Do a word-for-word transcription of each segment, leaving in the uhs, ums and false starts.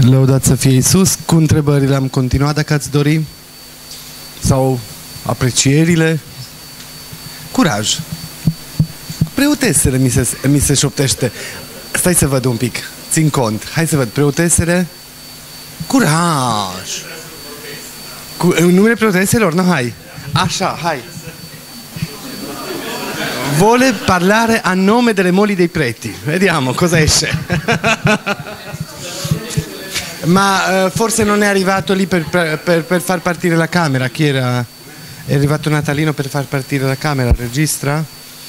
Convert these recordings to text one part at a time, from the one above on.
Lăudat să fie Iisus. Cu întrebările am continuat, dacă ați dori. Sau aprecierile. Curaj. Preotesele mi se, mi se șoptește. Stai să văd un pic. Țin cont. Hai să văd. Preotesele. Curaj. Cu, în numele preoteselor? No, hai. Așa, hai. Vuole parlare a nome delle mogli dei preti. Vediamo cosa esce. Ma uh, forse non è arrivato lì per, per, per far partire la camera. Chi era? È arrivato Natalino per far partire la camera. Registra?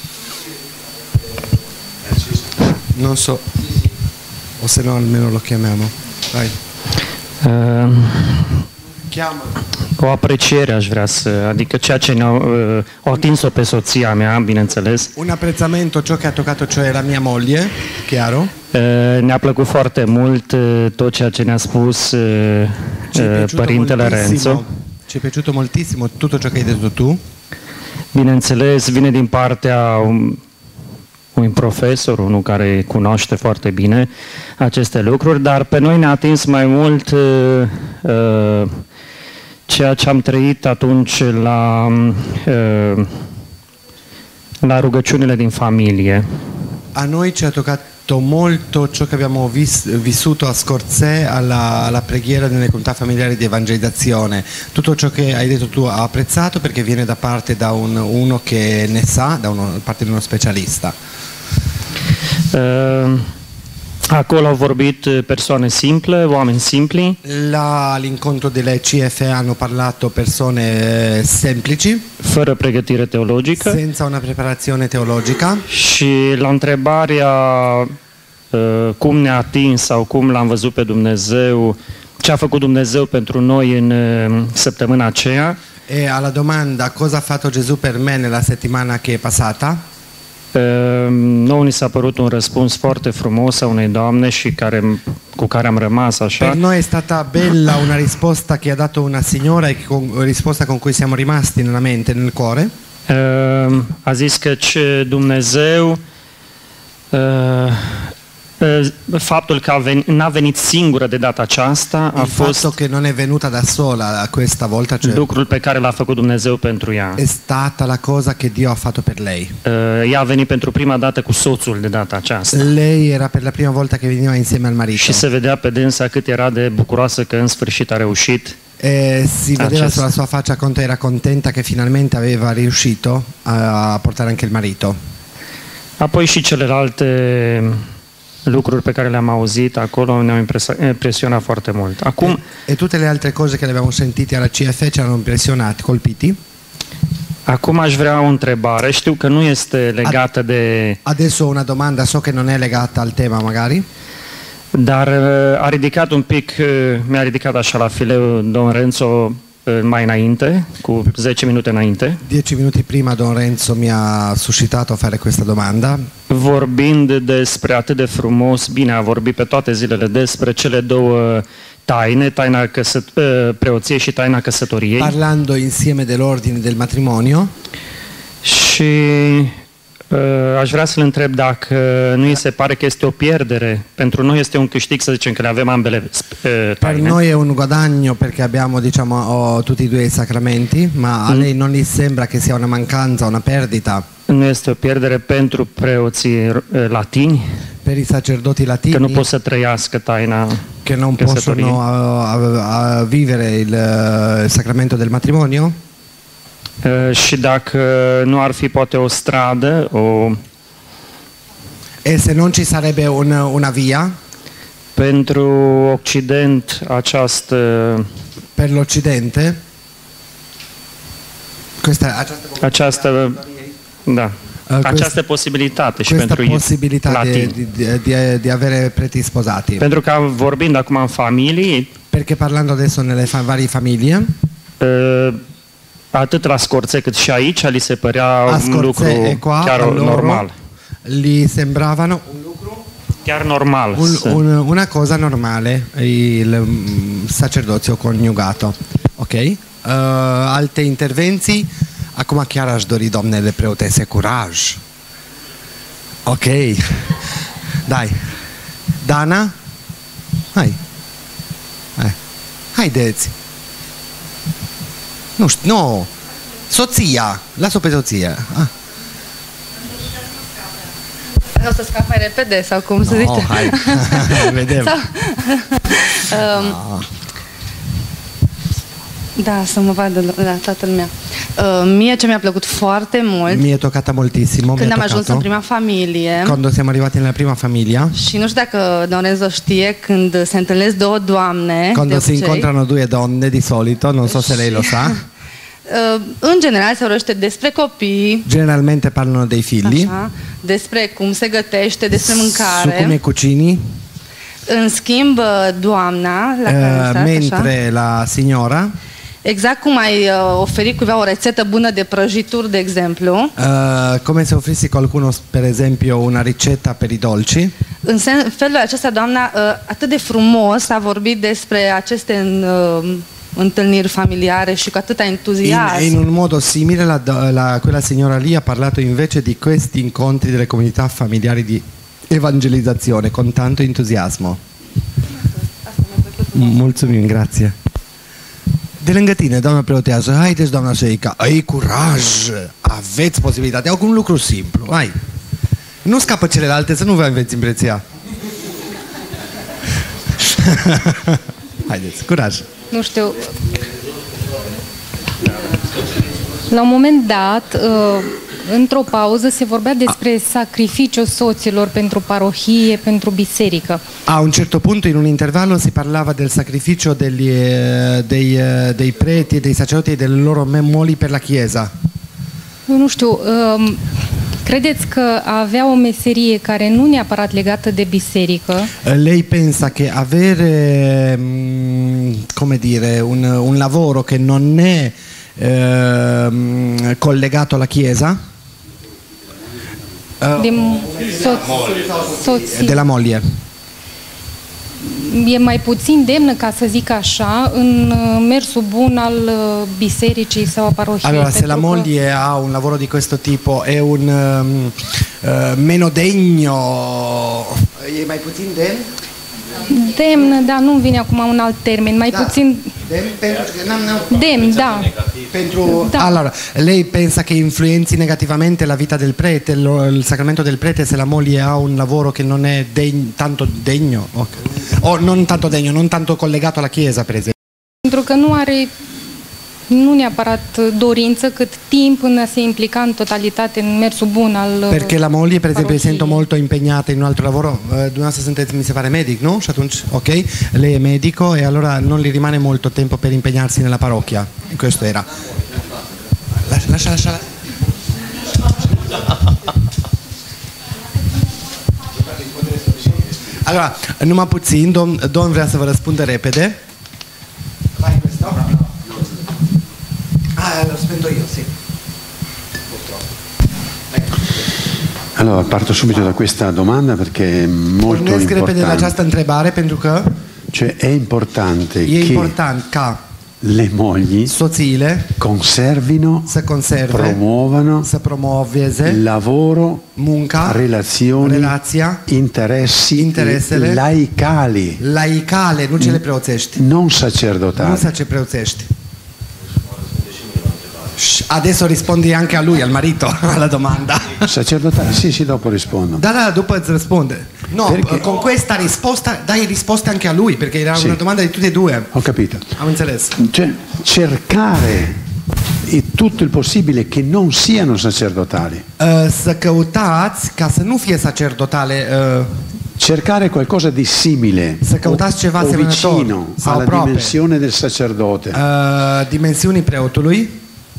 Non so. O se no almeno lo chiamiamo. Vai. Uh, Chiamalo. O apreciere aș vrea să, adică ceea ce ne-au uh, atins-o pe soția mea, bineînțeles. Un apprezzamento, ciò che ha toccato, cioè la mia moglie, chiaro? Uh, ne-a plăcut foarte mult uh, tot ceea ce ne-a spus uh, uh, părintele Renzo. Ci è piaciuto moltissimo tutto ciò che hai detto tu. Bineînțeles, vine din partea un, un profesor, unul care cunoaște foarte bine aceste lucruri, dar pe noi ne-a atins mai mult uh, uh, ceea ce am trăit atunci la, uh, la rugăciunile din familie. A noi ci ha toccato molto ciò che abbiamo vis, vissuto a Scorzè alla, alla preghiera nelle comunità familiari di evangelizzazione. Tutto ciò che hai detto tu ha apprezzato perché viene da parte da un, uno che ne sa, da uno, parte di uno specialista. Uh, Acolo au vorbit persoane simple, oameni simpli. Là all'incontro delle C F E hanno parlato persone semplici, fără pregătire teologică, senza una preparazione teologica. Și la întrebarea uh, cum ne-a atins sau cum l-am văzut pe Dumnezeu, ce a făcut Dumnezeu pentru noi în uh, săptămâna aceea. E alla domanda cosa ha fatto Gesù per me nella settimana che è passata. Nouă ni s-a părut un răspuns foarte frumos a unei doamne și care, cu care am rămas așa. Per noi è stata bella una risposta che ha dato una signora e con, risposta con cui siamo rimasti nella mente, nel cuore. A zis că Dumnezeu, faptul că n-a venit singură de data aceasta a Il fost fatto che non è venuta da sola questa volta, cioè lucrul pe care l-a făcut Dumnezeu pentru ea. È stata la cosa che Dio ha fatto per lei. Ea a venit pentru prima dată cu soțul de data aceasta. Lei era per la prima volta che veniva insieme al marito. Și se vedea pe dânsa cât era de bucuroasă că în sfârșit a reușit. E si vedeva Acest. sulla sua faccia quanto era contenta che finalmente aveva riuscito a portare anche il marito. Apoi și celelalte lucruri pe care le-am auzit acolo ne-au impresionat foarte mult. Acum, e, e tutte le altre cose che le abbiamo sentite alla C F E ci hanno impressionati, colpiti. Acum aș vrea o întrebare. Știu că nu este legată de... Adesso una domanda, so che non è legata al tema magari. Dar a ridicat un pic, mi-a ridicat așa la fileu Don Renzo mai înainte, cu zece minute înainte. Dieci minuti prima Don Renzo mi ha suscitato a fare questa domanda. Vorbind despre atât de frumos, bine a vorbit pe toate zilele despre cele două taine, taina căsăt preoției și taina căsătoriei. Parlando insieme dell'ordine del matrimonio. Și uh, aș vrea să-l întreb dacă nu îi se pare că este o pierdere. Pentru noi este un câștig să zicem că le avem ambele uh, taine. Per noi è un guadagno perché abbiamo, diciamo, oh, tutti e due i sacramenti, ma a lei non gli sembra che sia una mancanza, una perdita? Nu este o pierdere pentru preoții uh, latini? Per i sacerdoti latini? Că nu pot să trăiască taina che non possono a, a, a vivere il, il sacramento del matrimonio? Uh, și dacă nu ar fi poate o stradă, o... E se non ci sarebbe un, una via? Pentru Occident această... Per l'Occidente? Questa, această... această da. Uh, această posibilitate și questa pentru possibilità di, di, di, di avere preti sposati. Pentru că vorbind acum în familii, perché parlando adesso nelle fa varie famiglie, uh, atât la Scorzè cât și aici li se părea un lucru qua, chiar normal. Li sembravano un lucru chiar normal. Un, un, una cosa normale, il sacerdozio coniugato. Ok? Uh, alte intervenții? Acum chiar aș dori, doamnele preotese, curaj. Ok. Dai. Dana? Hai. Haideți. Nu știu, nu. Soția. Las-o pe soție. Ah. O să scap mai repede sau cum să No, zice? hai. Vedem. Sau, um, Ah. Da, să mă vadă la toată lumea. Uh, mie ce mi-a plăcut foarte mult Mi è toccata moltissimo. când mi è am ajuns în toccato. prima familie Quando siamo arrivati nella prima famiglia, și nu știu dacă Lorenzo știe, când se întâlnesc două doamne, quando de si obicei, incontrano due donne di solito, non so se lei lo sa, uh, în general se vorbește despre copii, generalmente parlano dei figli, așa, despre cum se gătește, despre su mâncare. come cucini, În schimb, doamna la care eh, am stat, mentre așa, la signora, exact cum ai uh, oferit cuiva o rețetă bună de prăjituri, de exemplu, eh, come se offrissi qualcuno, per esempio, una ricetta per i dolci, în sen- felul acesta, doamna uh, atât de frumos a vorbit despre aceste uh, întâlniri familiare și cu atâta in, entuziasm. in un modo simile la, la, quella signora lì ha parlato invece di questi incontri delle comunità familiari di evangelizzazione con tanto entusiasmo. Mulțumim, grazie. De lângă tine, doamna preotează, haideți, doamna Șeica, ai curaj, aveți posibilitatea, au un lucru simplu, hai. Nu scapă celelalte, să nu vă aveți impresia. Haideți, curaj. Nu știu. La un moment dat, uh, într-o pauză, se vorbea despre sacrificiul soților pentru parohie, pentru biserică. A un certo punto in un intervallo si parlava del sacrificio degli, eh, dei, eh, dei preti e dei sacerdoti e delle loro memoli per la Chiesa. Eu nu știu, um, credeți că a avea o meserie care nu neapărat legată de biserică, Eh, Lei pensa che avere, mm, come dire, un, un lavoro che non è ehm, collegato alla Chiesa, de soț, soții, della moglie, e mai puțin demnă, ca să zic așa, în uh, mersul bun al uh, bisericii sau a parohiei? allora se la pentru că- moglie ha un lavoro di questo tipo è un ehm, eh, meno degno, e mai puțin demn? Demnă, da, nu-mi vine acum un alt termen, mai Da. puțin Demn pentru che non- non- demn, da. Pentru, Da. allora, lei pensa che influenzi negativamente la vita del prete, lo- il sacramento del prete, se la moglie ha un lavoro che non è degn- tanto degno, ok. O non tanto degno, non tanto collegato alla Chiesa, per esempio. Pentru că nu are nu neapărat dorință, cât timp în a se implica în totalitate în mersul bun al Perché la moglie, per esempio, si parohiei. sento molto impegnata in un altro lavoro. Eh, dumneavoastră sunteți, mi se pare, medic, no? Și atunci, ok, lei è medico e allora non gli rimane molto tempo per impegnarsi nella parrocchia. Questo era. Lascia, lascia, lascia. Allora, numai puțin, domn, domn vrea să vă răspundă repede. Vai questo? Ah, lo spento io, sì. Allora, parto subito da questa domanda perché è molto Pornesc repede la importante. această întrebare pentru că Cioè è importante e che important ca le mogli soțiile conservino, să conserve, promuovano să promoveze lavoro, munca, relazioni, relația, interessi Interesele. laicali, laicale, nu cele preoțești. non Nu sacerdotali. sa ce preoțești. Shh, adesso rispondi anche a lui, al marito, alla domanda. Sacerdotali, sì, sì, dopo rispondo. Da, da, dopo îți răspunde. No, Perché? con questa risposta dai risposta anche a lui, perché era Sì. una domanda di tutti e due. Ho capito. Am înțeles. Cioè, cercare il tutto il possibile che non siano sacerdotali. Uh, să căutați, ca să nu fie sacerdotale, uh, Cercare qualcosa di simile Se căutați ceva o, o asemănător vicino sau alla aproape. dimensione del sacerdote uh, dimensiunii preotului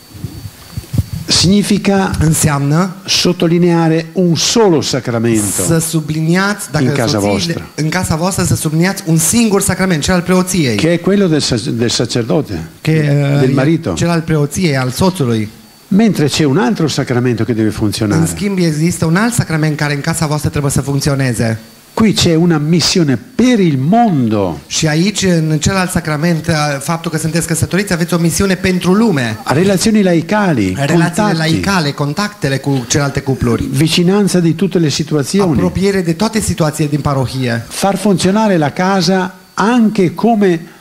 significa înseamnă sottolineare un solo sacramento să subliniați, dacă in casa soțiile- vostra. în casa voastră să subliniați un singur sacrament, cel al preoției, che è quello del, sac- del sacerdote, che, uh, del marito, cel al preoției, al soțului. mentre c'è un altro sacramento che deve În funzionare. schimb, există un alt sacrament care în casa voastră trebuie să funcționeze. Qui c'è una missione per il mondo, Și aici, în celălalt sacrament, uh, faptul că sunteți căsătoriți, aveți o misiune pentru lume. a relazioni laicali, Relațiile contatti, laicale, contactele cu celelalte cupluri. vicinanza di tutte le situazioni, Apropiere de toate situațiile din parohie. far funzionare la casa anche come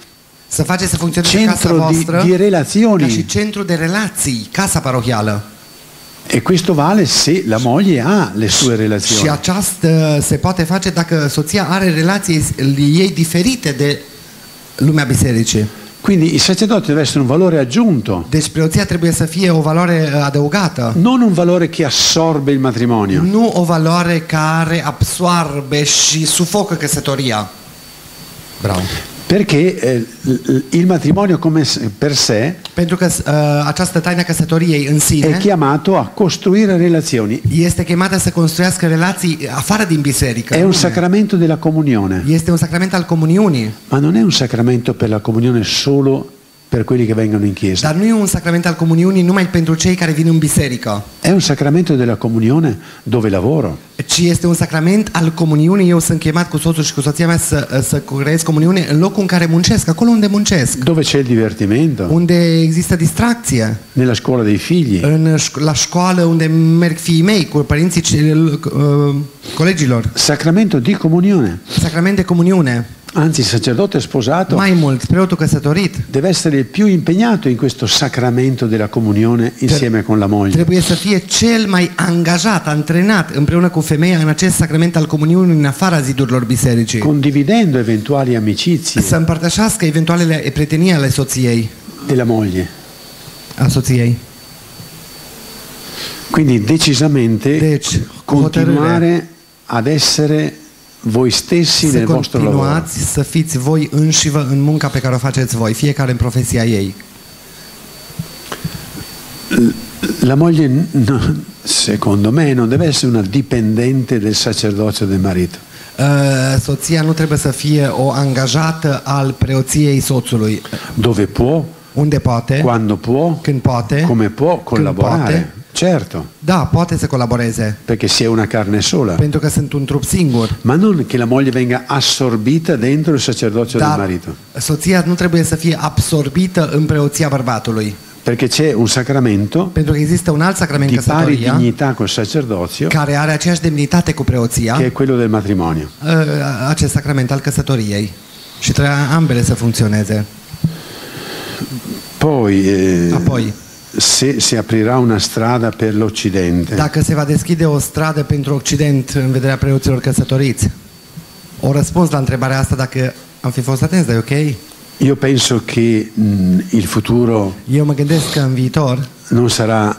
Să faceți să funcționeze casa centro di, voastră di ca relazioni. și centru de relații, casa parohială. E questo vale se la moglie ha le sue Și relazioni. aceasta se poate face dacă soția are relații ei diferite de lumea bisericii. Quindi il sacerdote deve essere un valore aggiunto, Deci preoția trebuie să fie o valoare adăugată, non un valore che assorbe il matrimonio. nu o valoare care absoarbe și sufocă căsătoria. Bravo. Perché eh, l- il matrimonio come s- per sé Pentru că uh, această taină căsătoriei în è sine chiamato a costruire relazioni. este chemată să construiască relații afară din biserică. È în un lume. sacramento della comunione, Este un sacrament al comuniunii, ma non è un sacramento per la comunione solo per quelli che vengono in chiesa. dar nu e un sacrament al comuniunii numai pentru cei care vin în biserică, È un sacramento della comunione dove lavoro, ci este un sacrament al comuniunii. Eu sunt chemat cu soțul și cu soția mea să, să creez comuniune în locul în care muncesc, acolo unde muncesc, dove c'è il divertimento, unde există distracție, nella scuola dei figli. în, șc- la școală unde merg fiii mei, cu părinții ce- uh, colegilor. Sacramento di comunione. Sacrament de comuniune. Anzi, il sacerdote sposato Mai mult, preotul căsătorit deve essere il più impegnato in questo sacramento della comunione insieme con la moglie. trebuie să fie cel mai angajat, antrenat împreună cu femeia în acest sacrament al comuniunii în afara zidurilor bisericii. Condividendo eventuali amicizie Să împărtășească eventualele prietenii ale soției, della moglie. a soției. Quindi decisamente Deci, continuare ad essere voi stessi să nel vostro lavoro. continuați să fiți voi înșivă în munca pe care o faceți voi, fiecare în profesia ei. La moglie, no, secondo me, non deve essere una dipendente del sacerdozio del marito. Uh, soția nu trebuie să fie o angajată al preoției soțului. Dove può, Unde poate, quando può, când poate, come può collaborare. poate. Certo, da, poate să colaboreze, perché si è una carne sola. pentru că sunt un trup singur. Ma non che la moglie venga assorbita dentro il sacerdozio del Dar marito. soția nu trebuie să fie absorbită în preoția bărbatului, Perché c'è un sacramento pentru că există un alt sacrament, di pari căsătoria, dignità col sacerdozio, care are aceeași demnitate cu preoția, che è quello del matrimonio. uh, acest sacrament al căsătoriei. Și trebuie ambele să funcționeze. Poi, eh, Apoi, se si aprirà una strada per l'Occidente, dacă se va deschide o stradă pentru Occident în vederea preoților căsătoriți, o răspuns la întrebarea asta, dacă am fi fost atenți, dar e ok? io penso che mh, il futuro Eu mă gândesc că în viitor non sarà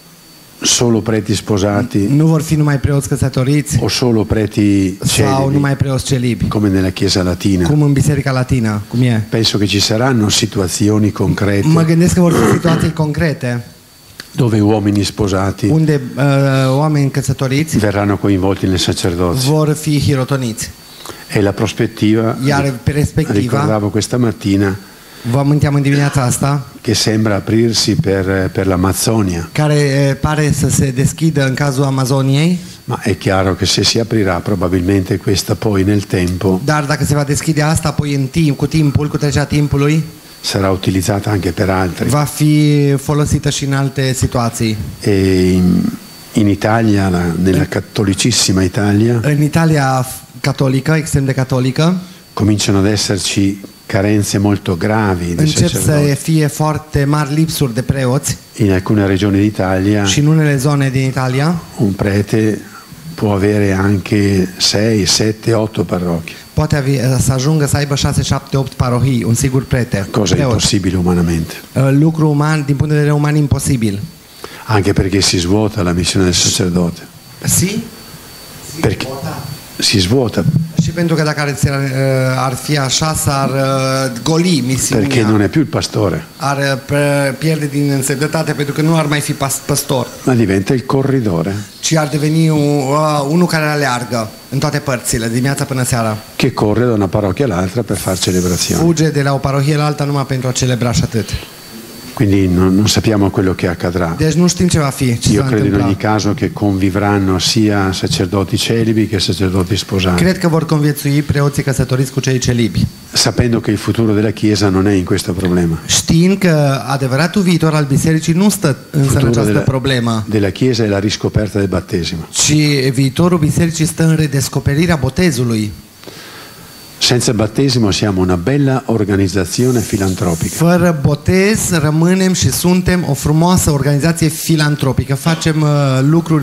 solo preti sposati nu vor fi numai preoți căsătoriți o solo preti sau celibi, numai preoți celibi, come nella Chiesa latina. cum în Biserica Latină, cum e. Penso che ci saranno situazioni concrete Mă gândesc că vor fi situații concrete dove uomini sposati unde uh, oameni căsătoriți verranno coinvolti nel sacerdozio. vor fi hirotoniți. E la prospettiva, Iar perspectiva, ricordavo questa mattina, vă aminteam în dimineața asta, che sembra aprirsi per, per l'Amazzonia, care eh, pare să se deschidă în cazul Amazoniei, ma è chiaro che se si aprirà probabilmente questa poi nel tempo dar dacă se va deschide asta apoi în timp, cu timpul, cu trecerea timpului, sarà utilizzata anche per altri. va fi folosită și în alte situații. E in, in Italia, la- nella cattolicissima Italia, În Italia catolică, extrem de catolică, cominciano ad esserci carenze molto gravi di încep să sacerdoti. fie foarte mari lipsuri de preoți In alcune regioni d'Italia și în unele zone din Italia un prete può avere anche sei, sette, otto parrocchie, poate avea, să ajungă să aibă șase, șapte, opt parohii, un singur prete. cosa preot. impossibile umanamente, Uh, Lucru uman, din punct de vedere uman, imposibil. anche perché si svuota la missione del sacerdote, Si? perché si svuota, Și pentru că dacă ar, uh, ar fi așa, s-ar uh, goli perché misiunea, non è più il pastore, ar uh, pre- pierde din însemnătate, pentru că nu ar mai fi pas- păstor, ma diventa il corridore ci ar deveni un, uh, unul care aleargă în toate părțile, dimineața până seara. che corre da una parrocchia all'altra per fare celebrazioni. Fuge de la o parohie la alta numai pentru a celebra și atât. Quindi non, non sappiamo quello che accadrà. Deci nu știm ce va fi, ce se Io va credo in întâmpla. ogni caso che convivranno sia sacerdoti celibi che sacerdoti sposati, Cred că vor conviețui preoții căsătoriți cu cei celibi, sapendo che il futuro della Chiesa non è in questo problema. știind că adevăratul viitor al bisericii nu stă Il însă în futuro această della, problemă, della Chiesa è la riscoperta del battesimo. ci viitorul bisericii stă în redescoperirea botezului. Senza battesimo siamo una bella organizzazione filantropică. Fără botez rămânem și suntem o frumoasă organizație filantropică. Facem uh, lucruri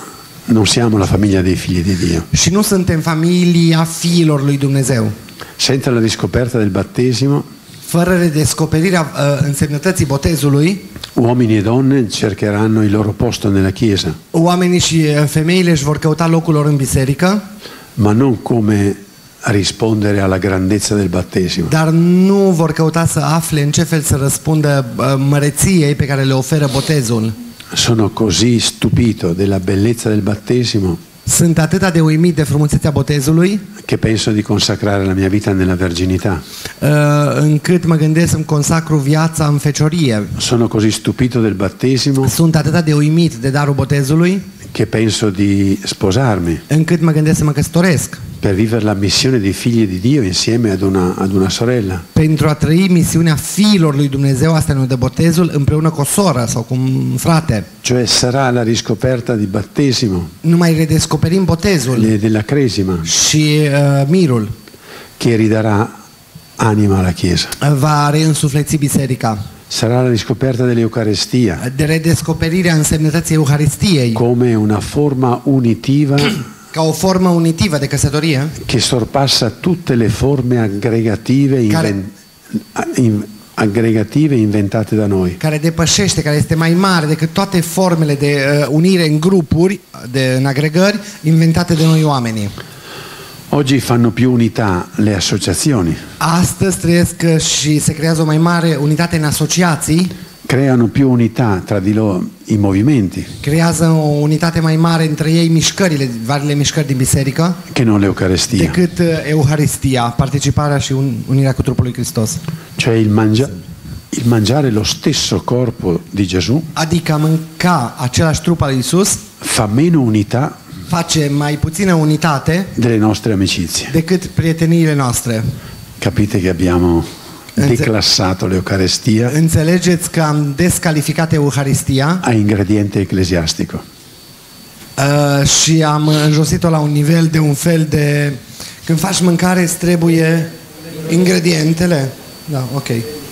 Non siamo la famiglia dei figli di Dio. și nu suntem familia fiilor lui Dumnezeu. Senza la riscoperta del battesimo, Fără redescoperirea uh, însemnătății botezului, uomini e donne cercheranno il loro posto nella Chiesa, oamenii și uh, femeile își vor căuta locul lor în biserică, ma non come rispondere alla grandezza del battesimo. dar nu vor căuta să afle în ce fel să răspundă uh, măreției pe care le oferă botezul. Sono così stupito della bellezza del battesimo Sunt atât de uimit de frumusețea botezului, che penso di consacrare la mia vita nella verginità. uh, încât mă gândesc să-mi consacru viața în feciorie. Sono così stupito del battesimo Sunt atât de uimit de darul botezului, che penso di sposarmi încât mă gândesc să mă căsătoresc per vivere la missione di figli di Dio insieme ad una, ad una sorella. pentru a trăi misiunea fiilor lui Dumnezeu, asta nu de botezul, împreună cu o soră sau cu un frate. Cioè sarà la riscoperta di battesimo Nu mai redescoperim botezul e della cresima și uh, mirul che ridarà anima alla Chiesa. va reînsufleți biserica. Sarà la riscoperta dell'Eucaristia De redescoperirea însemnătății Euharistiei come una forma unitiva ca o formă unitivă de căsătorie che sorpassa tutte le forme aggregative, Care- inven- in- aggregative inventate da noi. care depășește, care este mai mare decât toate formele de uh, unire în grupuri, de, în agregări, inventate de noi oamenii. Oggi fanno più unità le associazioni, Astăzi trăiesc uh, și se creează o mai mare unitate în asociații, creano più unità tra di loro i movimenti creează o unitate mai mare între ei mișcările, variile mișcări din biserică, che non l'Eucaristia. decât uh, Euharistia, participarea și un, unirea cu trupul lui Hristos. Cioè il, mangia- il mangiare lo stesso corpo di Gesù Adică a mânca același trup al lui Iisus fa meno unità face mai puțină unitate delle nostre amicizie. decât prieteniile noastre. Capite che abbiamo Înțe- declassato l'Eucaristia Înțelegeți că am descalificat Euharistia a ingrediente ecclesiastico. uh, și am înjosit-o la un nivel de un fel de... Când faci mâncare îți trebuie ingredientele. Da, ok.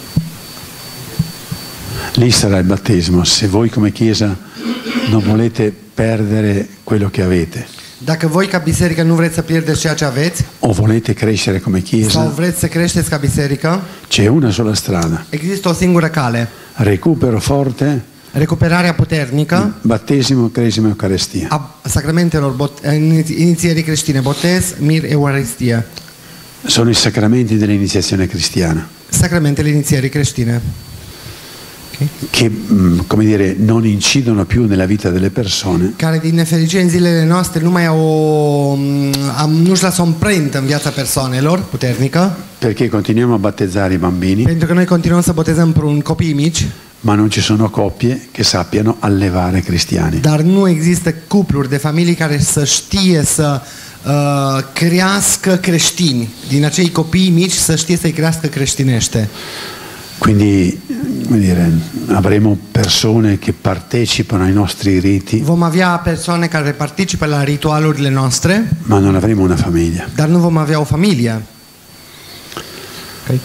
Lì sarà il battesimo, se voi come Chiesa non volete perdere quello che avete Dacă voi ca biserică nu vreți să pierdeți ceea ce aveți o volete crescere come sau Chiesa, vreți să creșteți ca biserică, c'è una sola strada: există o singură cale. recupero forte, Recuperarea puternică battesimo, cresima, Eucaristia. a sacramentelor bot- iniți- inițierii creștine, botez, mir, Euharistie. Sono i sacramenti dell'iniziazione cristiana Sacramentele inițierii creștine. che, mh, come dire, non incidono più nella vita delle persone, Care din nefericire în zilele noastre nu mai au o, am, nu-și lasă o amprentă în viața persoanelor puternică, perché continuiamo a battezzare i bambini, pentru că noi continuăm să botezăm prun copii mici, ma non ci sono coppie che sappiano allevare cristiani. dar nu există cupluri de familii care să știe să uh, crească creștini. Din acei copii mici să știe să-i crească creștinește. Quindi, come dire, avremo persone che partecipano ai nostri riti, Vom avea persoane care participă la ritualurile noastre, ma non avremo una famiglia. dar nu vom avea o familie. Okay.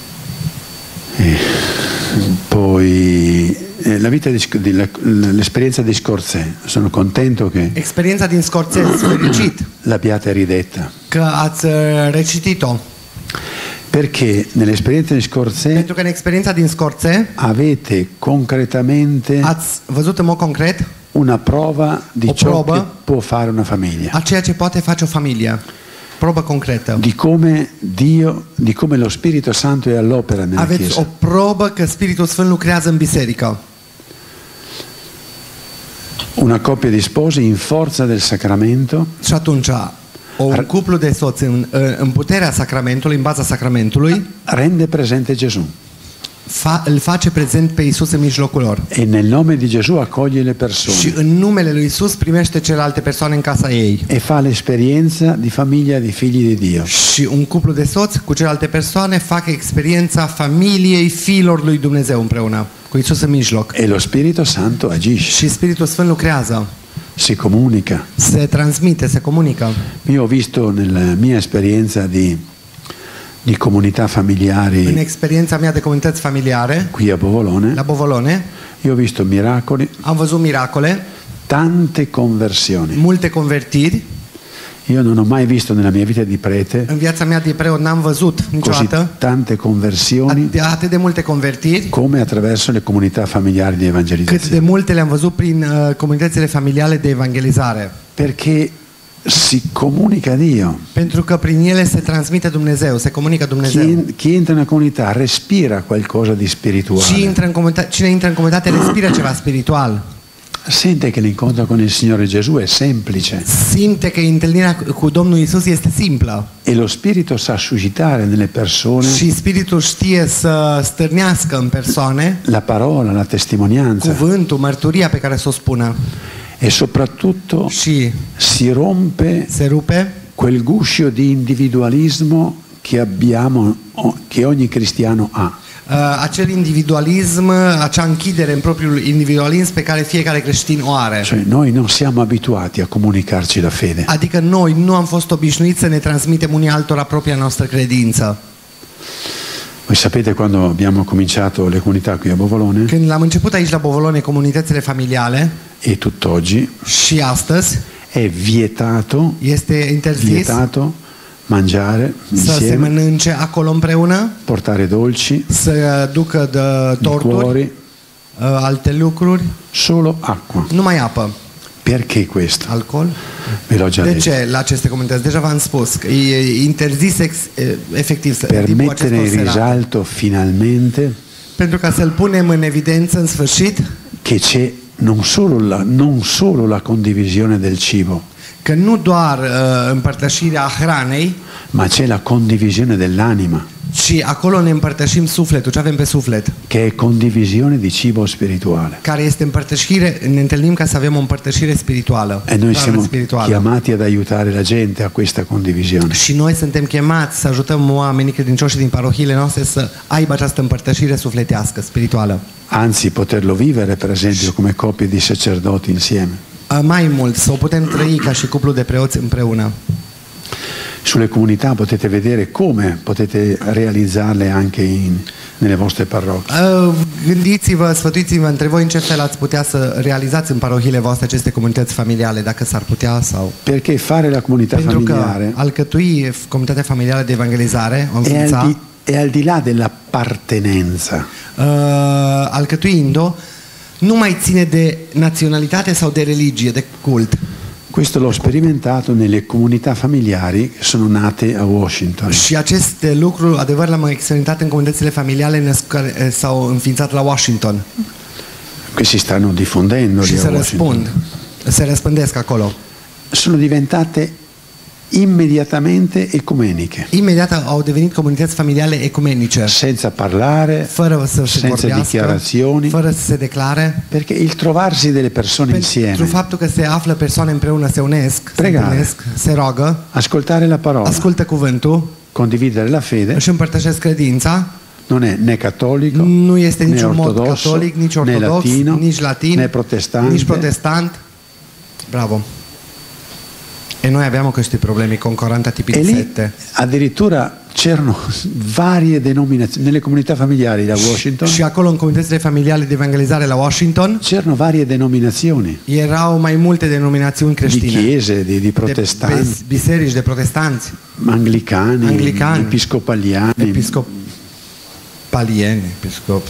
Poi eh, la vita di, Sc- di- la- l'esperienza di Scorzè, sono contento che Experiența din Scorțel, fericit l'abbiate ridetta, că ați uh, recitit-o. perché nell'esperienza di Scorzè Pentru că în experiența din Scorțe avete concretamente ați văzut în mod concret una prova di O ciò prova. che può fare una famiglia, a ceea ce poate face o familie. Probă concretă. di come Dio, di come lo Spirito Santo è all'opera nella Aveți o Chiesa. probă că Spiritul Sfânt lucrează în biserică. Una coppia di sposi in forza del sacramento Și atunci, o, un cuplu de soți în, în puterea sacramentului, în baza sacramentului, rende presente Gesù fa, îl face prezent pe Iisus în mijlocul lor. e nel nome di Gesù accoglie le Și persone în numele lui Iisus primește celelalte persoane în casa ei. e fa l'esperienza di famiglia di figli di Dio. Și un cuplu de soți cu celelalte persoane fac experiența familiei fiilor lui Dumnezeu împreună, cu Iisus în mijloc. E lo Spirito Santo agisce, Și Spiritul Sfânt lucrează, si comunica. se transmite, se comunică. Io ho visto nella mia esperienza di, di comunità în familiari experiența mea de comunități familiare, qui a Bovolone, la Bovolone, io ho visto miracoli, am văzut miracole, tante conversioni. multe convertiri. Io non ho mai visto nella mia vita di prete În viața mea de preot n-am văzut così niciodată tante conversioni atât de, atât de multe convertiri, come attraverso le comunità familiari di cât de evangelizzazione. multe le-am văzut prin uh, comunitățile familiale de evangelizare. Perché si comunica Dio. Pentru că prin ele se transmite Dumnezeu, se comunică Dumnezeu. Chi, chi entra in una comunità respira qualcosa di Și spirituale. intră în comunitate, cine intră în comunitate respiră ceva spiritual. Sente che l'incontro con il Signore Gesù è semplice Simte că întâlnirea cu Domnul Isus este simplă. e lo Spirito sa suscitare nelle persone Și Spiritul știe să stârnească în persoane la parola, la testimonianza cuvântul, mărturia pe care să o spună. e soprattutto Și si rompe se rupe quel guscio di individualismo che abbiamo, che ogni cristiano ha. uh, acel individualism, acea închidere în propriul individualism pe care fiecare creștin o are. Cioè, noi non siamo abituati a comunicarci la fede. Adică noi nu am fost obișnuiți să ne transmitem unii altora propria noastră credință. Voi sapete quando abbiamo cominciato le comunità qui a Bovolone Când l-am început aici la Bovolone comunitățile familiale e tutt'oggi și astăzi è vietato, este interzis vietato mangiare să se insieme, mănânce acolo împreună, portare dolci, să ducă de torturi, liquori, uh, alte lucruri, solo acqua. numai apă. Perché questo? Alcool? Ve l'ho già De detto. ce la aceste comunități? Deja v-am spus că e interzis ex, efectiv Per tipul mettere in acestor serate. risalto finalmente Pentru ca să-l punem în evidență în sfârșit che c'è non solo la, non solo la condivisione del cibo, că nu doar uh, împărtășirea hranei, ma c'è la condivisione dell'anima, ci acolo ne împărtășim sufletul, ce avem pe suflet, che è condivisione di cibo spirituale. care este împărtășire, ne întâlnim ca să avem o împărtășire spirituală. E noi doar siamo spirituală. chiamati ad aiutare la gente a questa condivisione. Și noi suntem chemați să ajutăm oamenii credincioși din parohiile noastre să aibă această împărtășire sufletească, spirituală. Anzi, poterlo vivere, per esempio, come coppie di sacerdoti insieme. Uh, Mai mult, să o putem trăi ca și cuplu de preoți împreună. Sulle comunità potete vedere come potete realizzarle anche in, nelle vostre parrocchie. Uh, Gândiți-vă, sfătuiți-vă între voi în ce fel ați putea să realizați în parohiile voastre aceste comunități familiale, dacă s-ar putea sau... Perché fare la comunità Pentru că familiare alcătui comunitatea familială de evangelizare, o è al, înființa, di, è al di là dell'appartenenza. uh, alcătuind-o, nu mai ține de naționalitate sau de religie, de cult. Questo l'ho sperimentato nelle comunità familiari che sono nate a Washington. Și aceste lucruri, adevăr, l-am experimentat în comunitățile familiale născ- care s-au înființat la Washington. Che si stanno diffondendo Și lì se a Washington. răspund, se răspândesc acolo. Sono diventate immediatamente ecumeniche, Imediat au devenit comunități familiale ecumenice, senza parlare, fără să se senza vorbească, dichiarazioni, fără să se declare, perché il trovarsi delle persone pentru insieme, faptul că se află persoane împreună, se unesc, se Pregare. întâlnesc, se roagă, ascoltare la parola, ascultă cuvântul, condividere la fede, își împărtășesc credința, non è né cattolico, nu este né niciun mod ortodosso, catolic, nici né ortodox, latino, nici latin, né protestante. nici protestant. Bravo. E noi abbiamo questi problemi con quaranta tipi E di lì sette. addirittura c'erano varie denominazioni, nelle comunità familiari da Washington Și acolo în comunitățile familiale de evangelizare la Washington c'erano varie denominazioni erau mai multe denominațiuni di creștine. chiese, di, di De protestanti, bis- biserici de protestanți, anglicani, Anglicani. episcopaliani. episcopalieni, episcop.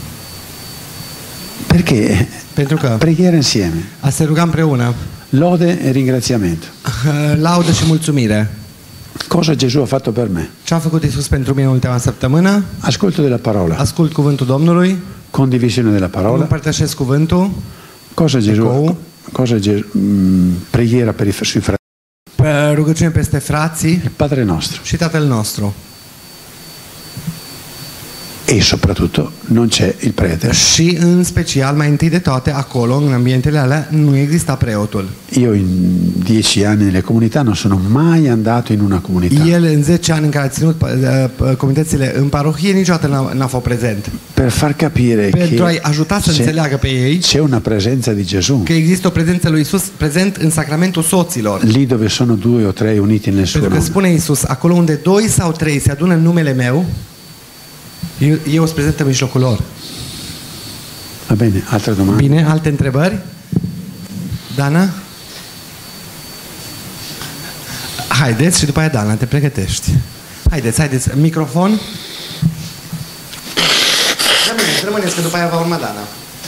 Perché? Pentru că Preghiera insieme, a se ruga împreună, lode e ringraziamento. laudă și mulțumire. Cosa Gesù a fatto per me? Ce a făcut Iisus pentru mine în ultima săptămână? Ascolto della parola, Ascult cuvântul Domnului, condivisione della parola. împărtășesc cuvântul, Cosa Gesù? Ecco. Cosa Gesù? mm, preghiera per i sui fratelli. pe rugăciune peste frații Il Padre nostro. și Tatăl nostru. E e soprattutto non c'è il prete. Și în special, mai întâi de toate, acolo, în ambientele alea, nu exista preotul. Io in dieci anni nelle comunità non sono mai andato in una comunità. El, în zece ani în care a ținut uh, comunitățile în parohie, niciodată n-a, n-a fost prezent. Per far capire Pentru a-i che ajuta să înțeleagă pe ei c'è una presenza di Gesù. că există o prezență lui Isus prezent în sacramentul soților. Lì dove sono due o tre uniti nel suo Pentru că nome. spune Isus, acolo unde doi sau trei se adună în numele meu, eu, eu sunt prezent în mijlocul lor. Va bene, altre domande? Bine, alte întrebări? Dana? Haideți și după aia, Dana, te pregătești. Haideți, haideți, microfon. Rămâneți, rămâneți, că după aia va urma Dana.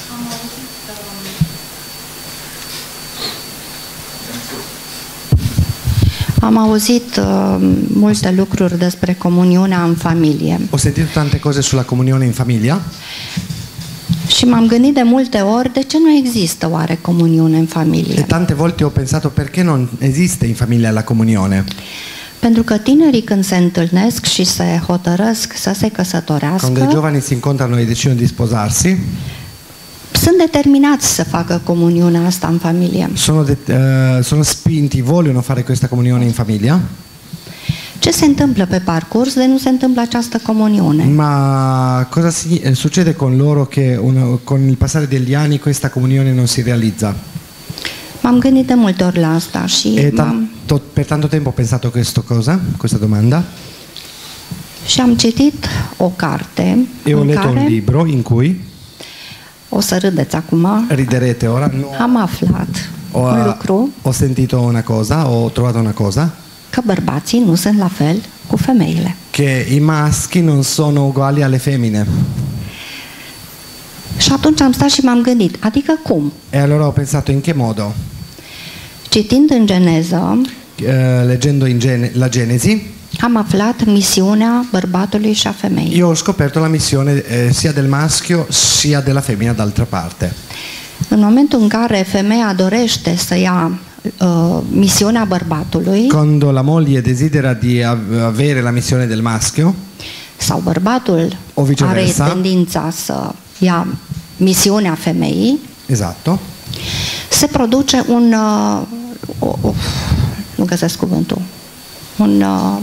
Am auzit uh, multe lucruri despre comuniunea în familie. Ho sentito tante cose sulla comunione in famiglia. Și m-am gândit de multe ori de ce nu există oare comuniune în familie. E tante volte ho pensato perché non esiste in famiglia la comunione. Pentru că tinerii când se întâlnesc și se hotărăsc să se căsătorească, Quando i giovani si incontrano e decidono di sposarsi, sunt determinați să facă comuniunea asta în familie. sono, de, uh, sono spinti, vogliono fare questa comunione in famiglia. Ce se întâmplă pe parcurs de nu se întâmplă această comuniune? Ma cosa si, eh, succede con loro che una, con il passare degli anni questa comunione non si realizza? M-am gândit de multe ori la asta și E m-am, tanto, per tanto tempo ho pensato a questa cosa, questa domanda, și am citit o carte e ho în letto un care, libro in cui, o să râdeți acum, riderete ora, no, am aflat ho, un lucru, ho sentito una cosa, ho trovato una cosa, că bărbații nu sunt la fel cu femeile. che i maschi non sono uguali alle femmine. Și atunci am stat și m-am gândit, adică cum? E allora ho pensato in che modo? Citind în Geneză, Eh, leggendo in Gene- la Genesi, am aflat misiunea bărbatului și a femeii. io ho scoperto la missione eh, sia del maschio sia della femmina d'altra parte. În momentul în care femeia dorește să ia uh, misiunea bărbatului, Quando la moglie desidera di av- avere la missione del maschio, sau bărbatul O viceversa. are tendința să ia misiunea femeii, esatto, se produce un... Uh, o, o, nu găsesc cuvântul. Un... Uh,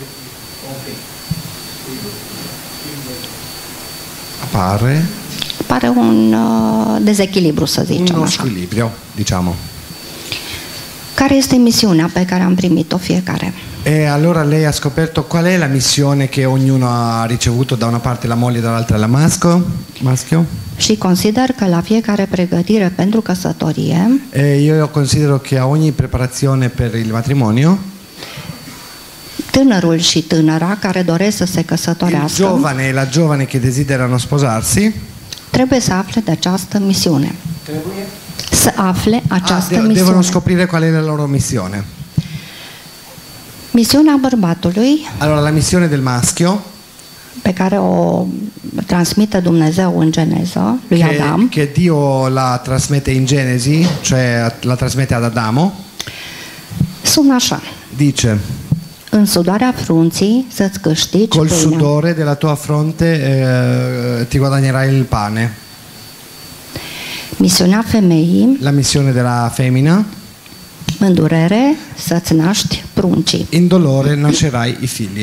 appare pare un uh, dezechilibru, să zicem uno așa. squilibrio, diciamo. Care este misiunea pe care am primit-o fiecare? E allora lei ha scoperto qual è la missione che ognuno ha ricevuto, da una parte la moglie e dall'altra la masco, maschio? Și consider că la fiecare pregătire pentru căsătorie, E io considero che a ogni preparazione per il matrimonio, tânărul și tânăra care doresc să se il căsătorească giovane e la giovane che desiderano sposarsi trebuie să afle de această misiune. Să afle ah, această de- devono misiune. scoprire qual è la loro missione. Misiunea bărbatului, Allora la missione del maschio, pe care o transmite Dumnezeu în Geneză, lui che, Adam, che Dio la trasmette in Genesi, cioè la trasmette ad Adamo, sună așa: dice: în sudoarea frunții să-ți câștigi col pâinea. sudore della tua fronte eh, ti guadagnerai il pane. Misiunea femeii, La missione della femmina: în durere să-ți naști pruncii. in dolore nascerai i figli.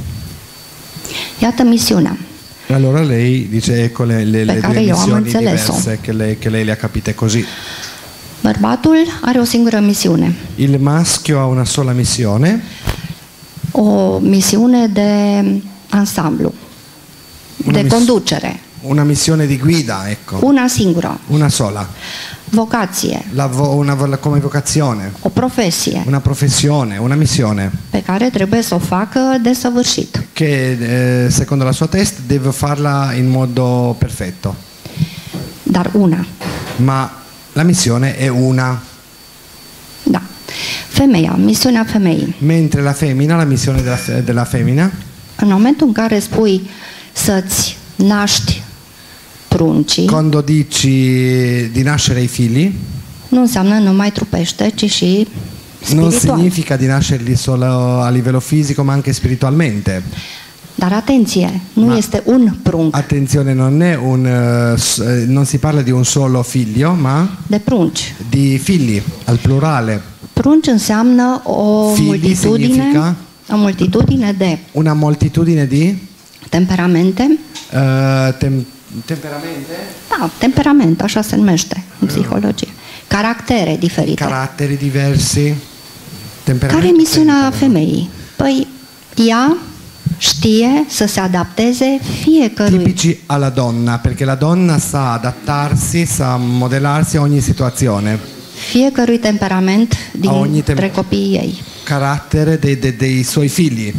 Iată misiunea. Allora lei dice, ecco le, le, le Pe care due io am missioni înțeles-o. diverse che lei, che lei le ha capite così. Bărbatul are o singură misiune. Il maschio ha una sola missione, O misiune de ansamblu, Una de mis- conducere. una missione di guida, ecco, Una singură. una sola, Vocație, la vo- una vo- come vocazione, o profesie una professione, una missione pe care trebuie să o facă desăvârșit. che eh, secondo la sua testa deve farla in modo perfetto, Dar una. ma la missione è una, Da. Femeia, misiunea femeii. mentre la femmina, la missione della, fe- della femmina, În momentul în care spui să-ți naști pruncii, quando dici di nascere ai figli, nu înseamnă numai trupește, ci și non spiritual. significa di nascerli solo a livello fisico ma anche spiritualmente. Dar atenție, nu Ma- este un prunc, Attenzione, non è un eh, s- eh, non si parla di un solo figlio, ma de prunci. di figli al plurale. Prunci înseamnă o Figli multitudine, significa? o multitudine de Una moltitudine di temperamente, eh, tem- temperamente, da, temperament, așa se numește în psihologie, caractere diferite. caratteri diversi. Care Temperamenti e misiunea differenti. femeii? Păi ea știe să se adapteze fiecărui, Tipici alla donna, perché la donna sa adattarsi, sa modellarsi a ogni situazione, fiecărui temperament A ogni dintre tem- copiii ei. carattere dei, dei- dei suoi figli.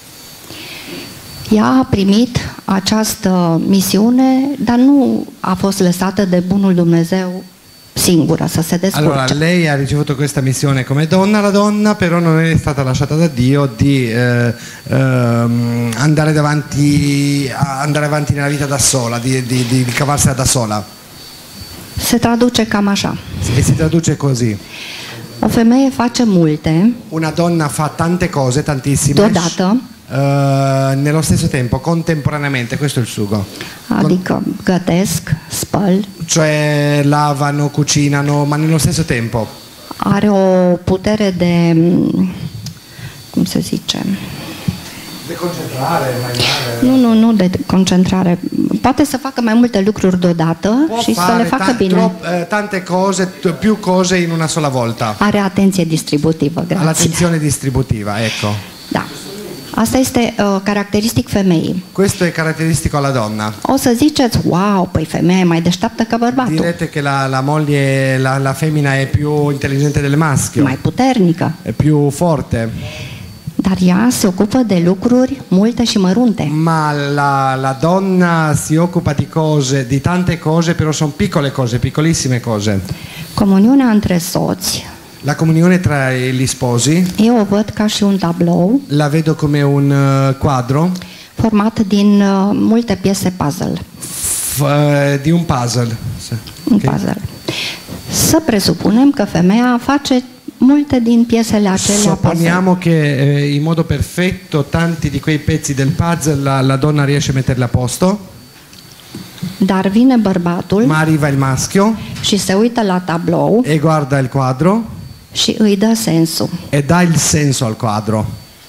Ea a primit această misiune, dar nu a fost lăsată de bunul Dumnezeu singură să se descurce. Allora, lei ha ricevuto questa missione come donna, la donna però non è stata lasciata da Dio di eh, ehm, andare davanti, a- andare avanti nella vita da sola, di, di, di, di cavarsela da sola. Se traduce cam așa. E si traduce così. O femeie face multe Una donna fa tante cose, tantissime, deodată, eh, nello stesso tempo, contemporaneamente, questo è il sugo. Con- adică gătesc, spăl, cioè lavano, cucinano, ma nello stesso tempo. are o putere de, cum se zice, Deconcentrare, mangiare. nu, nu, nu de concentrare, poate să facă mai multe lucruri deodată Può și să le fare facă ta- bine. tro- eh, tante cose, t- più cose in una sola volta. Are atenție distributivă, grație. All'attenzione distributiva, ecco. Da. Asta este uh, caracteristic femeii. Questo è caratteristico alla donna. O să ziceți, wow, păi femeia e mai deșteaptă ca bărbatul, Direte che la, la moglie, la, la femmina è più intelligente del maschio, mai puternică, è più forte, dar ea se ocupă de lucruri multe și mărunte. ma la, la donna si occupa di cose, di tante cose, però sono piccole cose, piccolissime cose. Comuniunea între soți, La comunione tra gli sposi eu o văd ca și un tablou la vedo come un eh, quadro format din uh, multe piese puzzle. f- eh, di un puzzle. Sì. Un Ok. puzzle. Să presupunem că femeia face multe din piesele acelea puzzle. Supponiamo che eh, in modo perfetto tanti di quei pezzi del puzzle la, la donna riesce a metterli a posto, Dar vine bărbatul ma arriva il maschio și se uită la tablou e guarda il quadro și îi dă sensul. e dà il senso al quadro.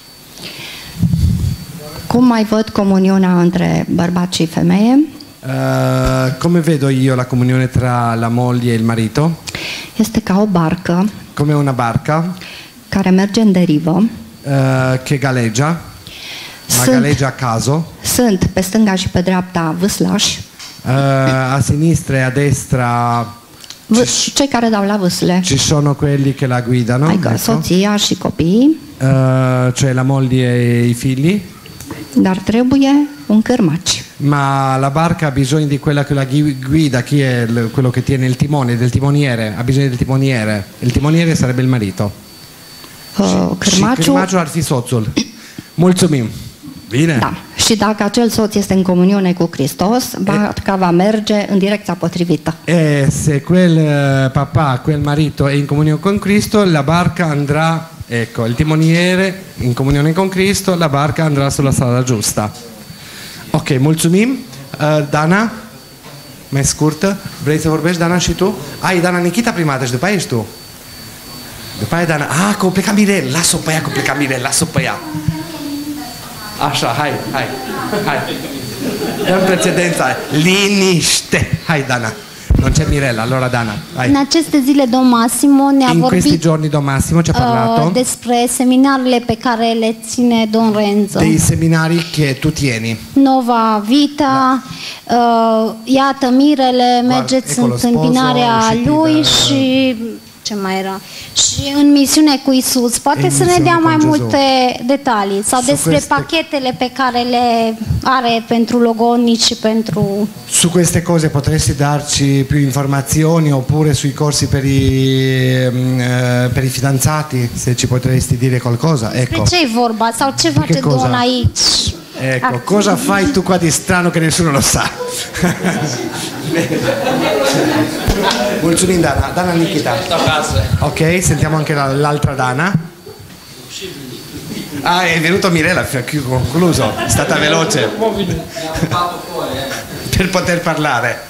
Cum mai văd comuniunea între bărbat și femeie? Eh, come vedo io la comunione tra la moglie e il marito? Este ca o barcă Come una barca care merge în derivă. eh, che galeggia, ma Sunt, galeggia a caso. sunt pe stânga și pe dreapta vâslași, Eh, a sinistra e a destra vâ- cei care dau la vâsle, ci sono quelli che la guidano, adică ecco. soția și copiii, Eh, cioè la moglie e i figli, dar trebuie un cârmaci. ma la barca ha bisogno di quella che la gui- guida, chi è il- quello che tiene il timone, del timoniere, ha bisogno del timoniere. Il timoniere sarebbe il marito. Uh, Și cârmaciul, cârmaciul ar fi soțul. Mulțumim. Bine. da. Și dacă acel soț este în comuniune cu Hristos, barca va merge în direcția potrivită. E se quel eh, papà, quel marito è in comunione con Cristo, la barca andrà, ecco, il timoniere in comunione con Cristo, la barca andrà sulla strada giusta. Ok, mulțumim. Uh, Dana, mai scurtă, vrei să vorbești, Dana, și tu? Ai, Dana Nikita prima dată și după aia ești tu. După aia, Dana, ah, că o pleca Mirel, lasă-o pe ea, că o pleca Mirel, lasă-o pe ea. Așa, hai, hai, hai. Dăm precedența. Liniște. Hai, Dana. Non c'è Mirella, allora Dana, vai. În aceste zile, domn Massimo ne-a In questi vorbit giorni Don Massimo ci ha uh, parlato despre seminarele pe care le ține Don Renzo. dei seminari che tu tieni. Nova Vita, uh, iată mirele, mergeți Ecolo în întâmpinarea Sposo, lui uscite da- și ce mai era? Și în misiune cu Isus. Poate În să ne misiune dea cu mai Gesù. multe detalii sau Su despre queste- pachetele pe care le are pentru logonici și pentru... Su queste cose potresti darci più informazioni oppure sui corsi per i, mm, eh, per i fidanzati, se ci potresti dire qualcosa. Ecco, Despre ce e vorba sau ce face che cosa? Don aici? ecco, cosa fai tu qua di strano che nessuno lo sa? Mulțumim, Dana. Dana Nikita. Ok, sentiamo anche la- l'altra Dana. Ah, è venuto Mirella, ha concluso, è stata veloce. Per poter parlare.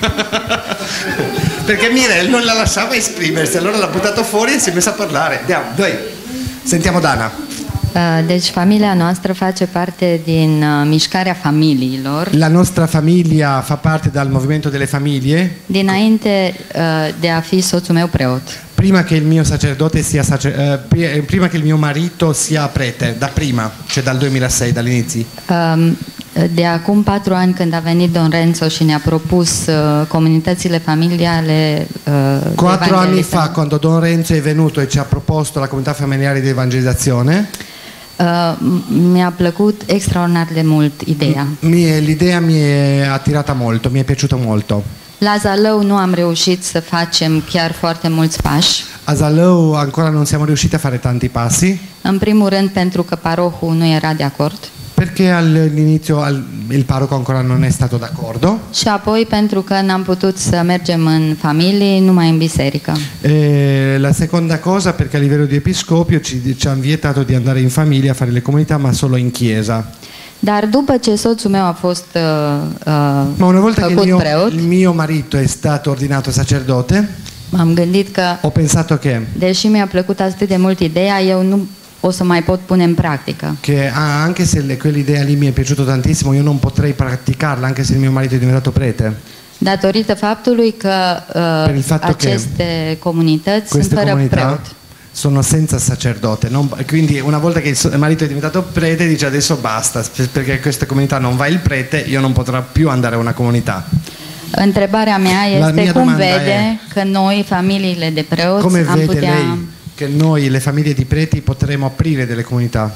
Perché Mirella non la lasciava esprimersi, allora l'ha buttato fuori e si è messa a parlare. Andiamo, dai. Sentiamo Dana. Deci familia noastră face parte din uh, mișcarea familiilor. La nostra famiglia fa parte dal movimento delle famiglie. Dinainte uh, de a fi soțul meu preot. Prima che il mio sacerdote sia sacer- uh, prima che il mio marito sia prete, da prima, cioè dal duemilasei, dall'inizio. Um, de acum patru ani când a venit Don Renzo și ne-a propus uh, comunitățile familiale uh, Quattro anni fa, quando Don Renzo è venuto e ci ha proposto la comunità familiare di evangelizzazione, uh, mi-a plăcut extraordinar de mult ideea. Mie, l'idea mi è attirata molto, mi è piaciuto molto. La Zalău nu am reușit să facem chiar foarte mulți pași. A Zalău ancora non siamo riusciti a fare tanti passi. În primul rând pentru că parohul nu era de acord. Perché all'inizio al, il parroco ancora non è stato d'accordo. Și apoi pentru că n-am putut să mergem în familii, numai în biserică. E la seconda cosa perché a livello di episcopio ci, ci hanno vietato di andare in famiglia a fare le comunità, ma solo in chiesa. Dar după ce soțul meu a fost uh, uh, ma una volta che il mio, preot, il mio marito è stato ordinato sacerdote, m-am gândit că ho pensato che deși mi-a plăcut atât de mult ideea, eu nu o să mai pot pune în practică. Che ah, anche se le, quell'idea lì mi è piaciuto tantissimo, io non potrei praticarla anche se il mio marito è diventato prete. Datorită faptului că uh, aceste comunități sunt fără preot. Sono senza sacerdote, non, quindi una volta che il marito è diventato prete dice adesso basta, perché questa comunità non va il prete, io non potrò più andare a una comunità. Întrebarea mea este cum vede că noi, familiile de preoți, come am vede putea... lei che noi, le famiglie di preti, potremo aprire delle comunità?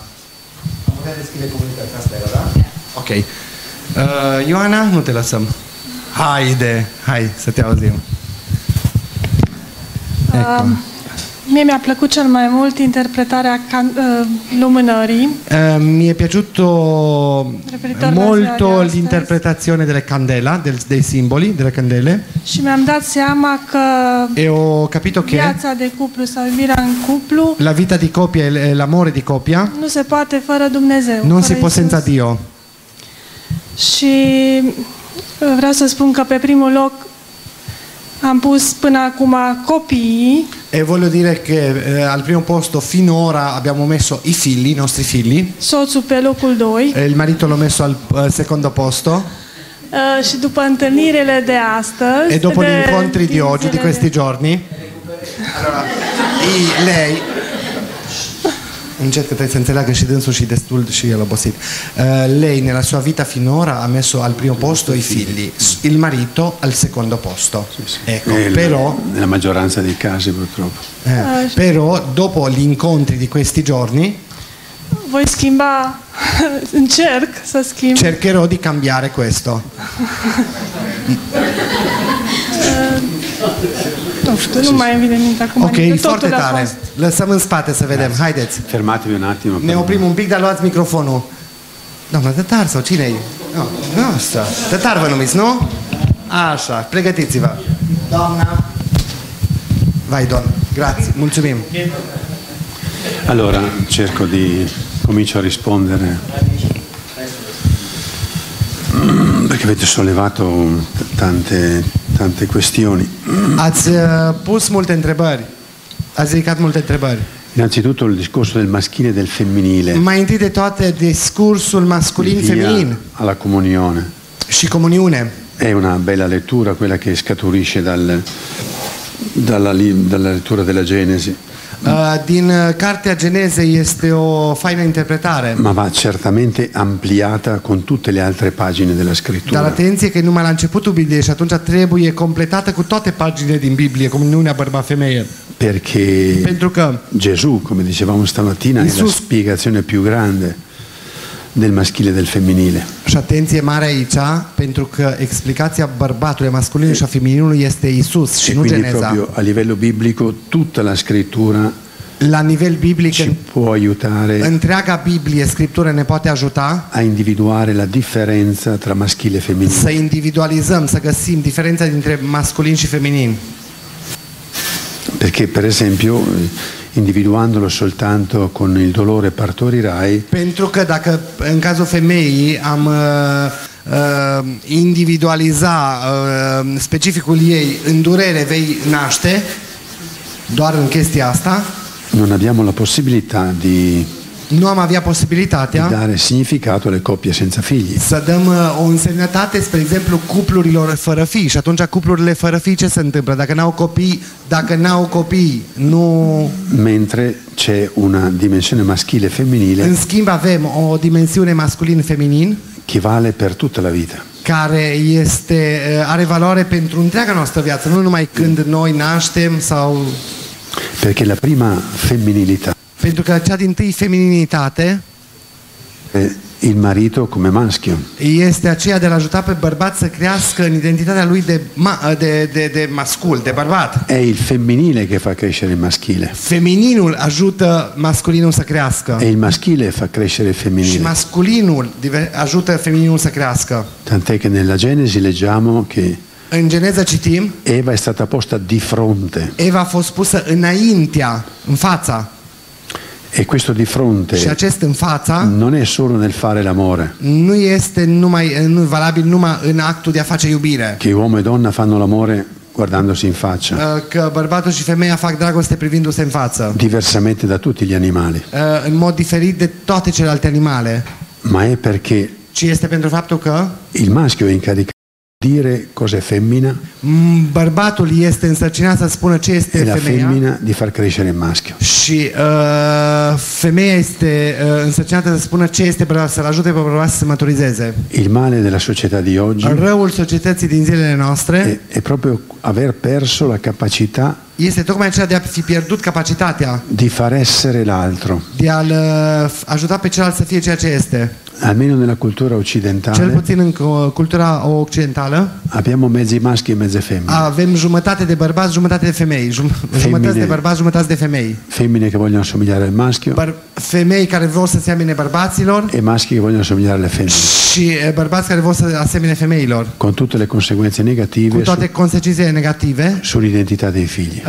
Ok. Uh, Ioana, nu te lăsăm. Haide, hai să te auzim. Ecco. Uh, mie mi-a plăcut cel mai mult interpretarea can, uh, lumânării. Uh, mi è piaciuto molto l'interpretazione delle candela, del, dei simboli, delle candele. Și mi-am dat seama că e ho capito che viața de cuplu sau iubirea în cuplu, la vita di coppia e l'amore di coppia, nu se poate fără Dumnezeu. Non si può senza Dio. Și vreau să spun că pe primul loc am pus până acum copiii. E voglio dire che eh, al primo posto finora abbiamo messo i figli, i nostri figli. Soțul pe locul doi. E il marito l'ho messo al uh, secondo posto. Uh, și după întâlnirile de astăzi. E dopo de, gli incontri di oggi, di questi giorni. Allora, i, lei încet că trebuie să înțeleagă și dânsul și destul și el obosit. Uh, lei nella sua vita finora ha messo al primo posto i figli, il marito al secondo posto. Sì, sì. Ecco, eh, però nella maggioranza dei casi purtroppo. Eh, però dopo gli incontri di questi giorni voi schimba, încerc să schimb. Cercherò di cambiare questo. Nu știu, nu mai îmi vine minte acum. Ok, foarte tare. Lăsăm în spate să vedem. Haideți. Fermatevi un attimo. Ne oprim un pic, dar luați microfonul. Doamna Tătar sau cine-i? No, nu, asta. Tătar vă numiți, nu? Așa, pregătiți-vă. Doamna. Vai, doamna. Grazie, mulțumim. Allora, cerco di... comincio a rispondere. Perché avete sollevato tante, tante questioni. Ați uh, pus multe întrebări. Ați ridicat multe întrebări. Innanzitutto il discorso del maschile e del femminile. Mai întâi de toate discursul masculin-feminin. Alla comunione. Și comuniune. È una bella lettura quella che scaturisce dal, dalla, dalla lettura della Genesi. Uh, din cartea Geneze este o faină interpretare. Ma va certamente ampliata con tutte le altre pagine della scrittura. Dar atenție că e numai la începutul Bibliei și atunci trebuie completată cu toate paginile din Biblie, comuniunea bărbat-femeie. Perché Pentru că Gesù, come dicevamo stamattina, Iisus... è la spiegazione più grande del maschile e del femminile. Și atenție mare aici, pentru că explicația bărbatului, masculinului și a femininului este Iisus și e nu quindi Geneza. Proprio a livello biblico tutta la scrittura la nivel biblic ci può aiutare, întreaga Biblie, Scriptura ne poate ajuta a individuare la differenza tra maschile e femminile. Să individualizăm, să găsim diferența dintre masculin și feminin. Perché per esempio individuandolo soltanto con il dolore partorirai. Pentru că dacă în cazul femeii am uh, uh, individualiza uh, specificul ei, în durere vei naște, doar în chestia asta, non abbiamo la possibilità di, nu am avea posibilitatea di dare significato alle coppie senza figli. să dăm uh, o însemnătate, spre exemplu, cuplurilor fără fii. Și atunci cuplurile fără fii ce se întâmplă? Dacă n-au copii, dacă n-au copii, nu... Mentre c'è una dimensione maschile e femminile În schimb avem o dimensiune masculin-feminin che vale per tutta la vita. care este, are valoare pentru întreaga noastră viață, nu numai când noi naștem sau... Perché la prima femminilità Pentru că cea dintâi femininitate è il marito come maschio. este aceea de a ajuta pe bărbat să crească în identitatea lui de, ma, de, de, de mascul, de bărbat. È il femminile che fa crescere il maschile. Femininul ajută masculinul să crească. E il maschile fa crescere il Și femminile. masculinul ajută femininul să crească. Tant'è che nella Genesi leggiamo che În Geneza citim, Eva è stata posta di fronte. Eva a fost pusă înaintea, în fața. E questo di Și fronte acest în fața non è solo nel fare l'amore, nu este numai, nu valabil numai în actul de a face iubire. che uomo e donna fanno l'amore guardandosi in faccia, Că bărbatul și femeia fac dragoste privindu-se în față. diversamente da tutti gli animali, În mod diferit de toate celelalte animale. ma è perché Ci este pentru faptul că il maschio è incaricato di dire cos'è femmina bărbatul este însărcinat să spună ce este e la femeia femmina di far crescere il maschio. și uh, femeia este uh, însărcinată să spună ce este bărbat, să-l ajute pe bărbat să se maturizeze. Il male della società di oggi Răul societății din zilele noastre è, è proprio aver perso la capacità este tocmai aceea de a fi pierdut capacitatea di far essere l'altro. de a-l uh, ajuta pe celălalt să fie ceea ce este. Almeno nella cultura Cel occidentale puțin în cultura occidentală abbiamo mezzi maschi e mezze femmine. avem jumătate de bărbați, jumătate de femei, Jum jumătăți de bărbați, jumătăți de femei. Femmine che vogliono assomigliare al maschio Băr femei care vor să se amine bărbaților e maschi che vogliono assomigliare alle femmine, și bărbați care vor să asemene femeilor, con tutte le conseguenze cu negative toate su, consecințele negative sull'identità dei figli.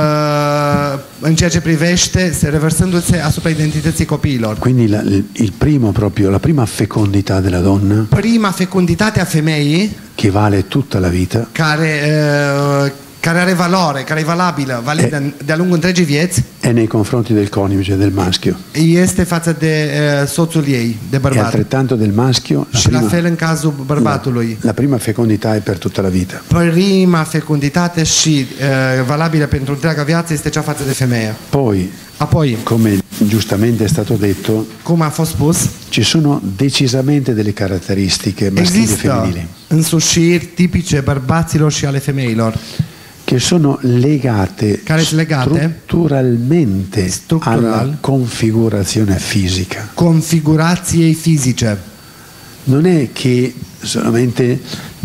uh, în ceea ce privește se revărsându-se asupra identității copiilor. Quindi la, il, il primo proprio, la prima fecondità della donna, Prima fecunditate a femeii che vale tutta la vita, care uh, care are valoare, care e valabilă, validă de-a lungul întregii vieți, è nei confronti del coniuge, del maschio. este față de uh, soțul ei, de E bărbat. altrettanto del maschio, la Și la prima, fel în cazul bărbatului. la prima fecondità è per tutta la vita. Prima fecunditate și uh, valabilă pentru întreaga viață este cea față de femeie. Poi, Apoi, come giustamente è stato detto, cum a fost spus, ci sono decisamente delle caratteristiche maschili e există femminili însușiri tipice bărbaților și ale femeilor che sono legate, Care sunt legate strutturalmente Struttural. alla configurazione fisica. configurației fizice. Non è che solamente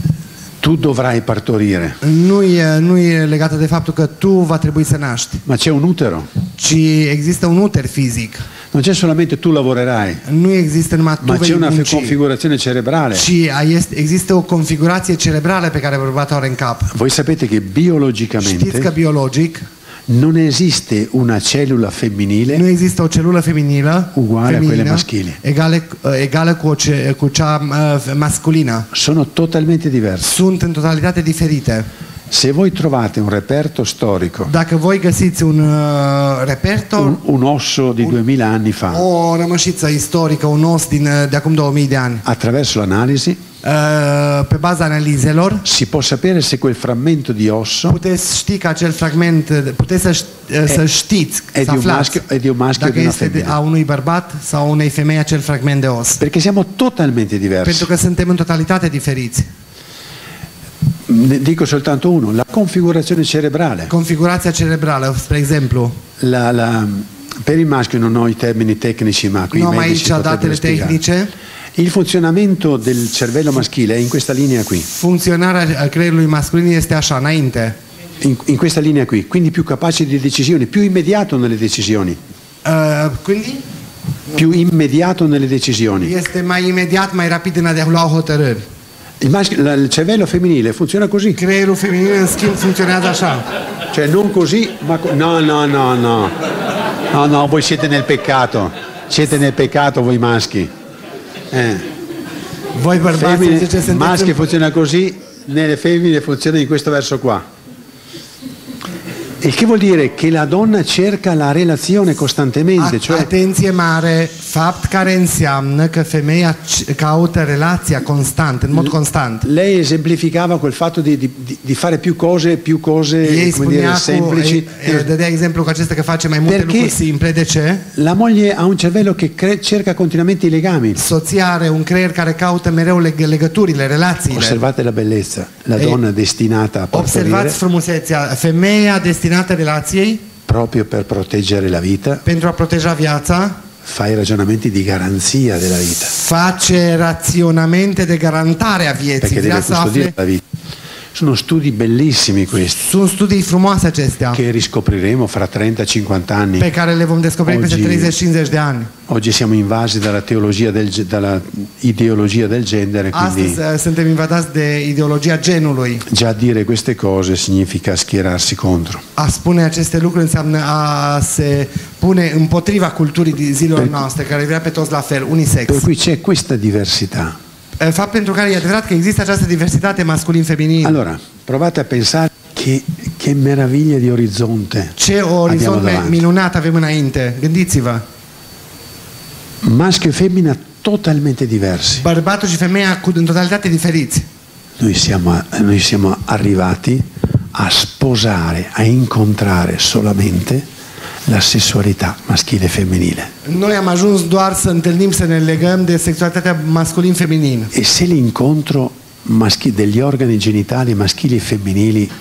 tu dovrai partorire, Nu e, nu e legată de faptul că tu va trebui să naști, ma c'è un utero. ci există un uter fizic. Non c'è solamente tu lavorerai, Nu există numai tu ma vei c'è una munci, configurazione cerebrale. ci există o configurație cerebrală pe care bărbatul are în cap. Voi sapete che Știți că biologicamente biologic non esiste una cellula femminile nu există o celulă feminină uguale a feminină, quelle maschili. egale, egală cu, o ce, cu cea uh, masculină. Sono totalmente diverse. Sunt în totalitate diferite. Se voi trovate un reperto storico, Dacă voi găsiți un uh, reperto, un, un osso di duemila anni fa, o rămășiță istorică, un os din, uh, de acum două mii de ani, attraverso l'analisi uh, pe baza analizelor, si può sapere se quel frammento di osso puteți ști că acel fragment, puteți să, ști, să știți, è să di un aflați maschio, è di un maschio o dacă di una este de, femmina. a unui bărbat sau unei femei acel fragment de os. Perché siamo totalmente diversi. Pentru că suntem în totalitate diferiți. Ne dico soltanto uno, la configurazione cerebrale. Configurația cerebrală, spre exemplu. La, la, per il maschio non ho i termini tecnici, ma qui i Nu am medici aici datele potrebbero spiegare. tehnice. Il funzionamento del cervello maschile è in questa linea qui, Funcționarea creierului masculin este așa, înainte. in, in questa linea qui, quindi più capace di decisione, più immediato nelle decisioni, Uh, quindi più immediato nelle decisioni. este mai imediat, mai rapid în a de lua hotărâri. Il, maschio, la- il cervello femminile funziona così, Creierul feminin, în schimb, funcționează așa. cioè non così, ma co- no, no, no, no. No, no, voi siete nel peccato. Siete nel peccato voi maschi. Eh. Voi bărbați Femmine, zice, sunteți maschi în- funziona così, nelle femmine funziona in questo verso qua. Il che vuol dire che la donna cerca la relazione costantemente, A- cioè Atenție mare, fapt care înseamnă că femeia c- caută relația constant, în mod constant. lei esemplificava quel fatto di, di- di- di fare più cose, più cose Ei come dire, spunea cu, semplici. ei, ei dădea exemplu cu acesta că face mai multe Perché lucruri simple. De ce? La moglie ha un cervello che cre- cerca continuamente i legami. Soția are un creier care caută mereu leg- legăturile, relațiile. Osservate la bellezza, la Ei, donna destinata a partorire Observați frumusețea. Femeia destinată relației proprio per proteggere la vita, pentru a proteja viața, fa i ragionamenti di garanzia della vita, face raționamente de garantare a vieții. perché Vrea deve să custodire afle. la vita. Sono studi bellissimi questi Sunt studii frumoase acestea che riscopriremo fra trenta cinquanta anni. pe care le vom descoperi peste Oggi- treizeci cincizeci de ani. Oggi siamo invasi dalla teologia del, ge- dalla ideologia del genere, quindi Astăzi uh, suntem invadați de ideologia genului. già dire queste cose significa schierarsi contro. A spune aceste lucruri înseamnă a se pune împotriva culturii din zilelor Per- noastre, care vrea pe toți la fel, unisex. Per cui c'è questa diversità. Fapt pentru care e adevărat că există această diversitate masculin-feminin. Allora, provate a pensare che, che meraviglia di orizzonte Ce abbiamo orizont davanti. minunat avem înainte. Gândiți-vă. Maschio e femmina totalmente diversi. Bărbatul și femeia cu în totalitate diferiți. Noi siamo, noi siamo arrivati a sposare, a incontrare solamente la sessualità maschile e femminile. Noi am ajuns doar să întâlnim, să ne legăm de sexualitatea masculin-feminin. E se l'incontro maschi- degli organi genitali maschili e femminili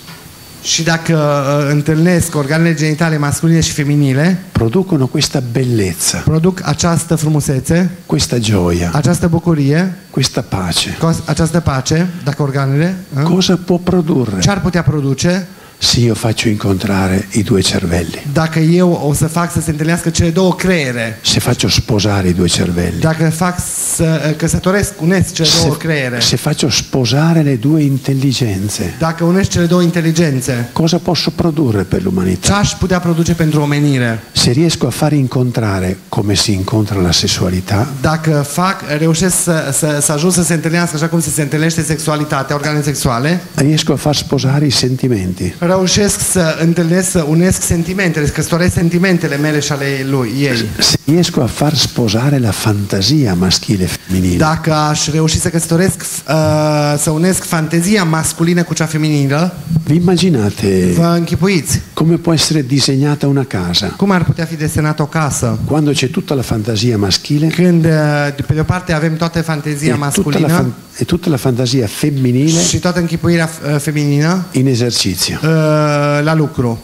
Și dacă uh, întâlnesc organele genitale masculine și feminile, producono questa bellezza, produc această frumusețe, questa gioia, această bucurie, questa pace, cos- această pace, dacă organele, uh, cosa può produrre ce ar putea produce se io faccio incontrare i due cervelli? dacă eu o să fac să se întâlnească cele două creiere, Se faccio sposare i due cervelli? dacă fac să uh, căsătoresc, unesc cele două Se, creiere, se faccio sposare le due intelligenze, dacă unesc cele două inteligențe, cosa posso produrre per ce l'umanità? aș putea produce pentru omenire? Se riesco a far incontrare come si incontra la sessualità, Dacă fac, reușesc să, să, să ajung să se întâlnească așa cum se, se întâlnește sexualitatea, organele sexuale, riesco a far sposare i sentimenti. reușesc să întâlnesc, să unesc sentimentele, să căsătoresc sentimentele mele și ale lui, ei. Se riesco a far sposare la fantasia maschile e femminile, Dacă aș reuși să căsătoresc, uh, să unesc fantezia masculină cu cea feminină, vi immaginate vă închipuiți come può essere disegnata una casa? cum ar putea fi desenată o casă? Quando c'è tutta la fantasia maschile Când, uh, pe de o parte, avem toată e fantezia tutta, la masculină fan- e tutta la fantasia femminile și toată închipuirea uh, feminină in esercizio. uh, la lucru.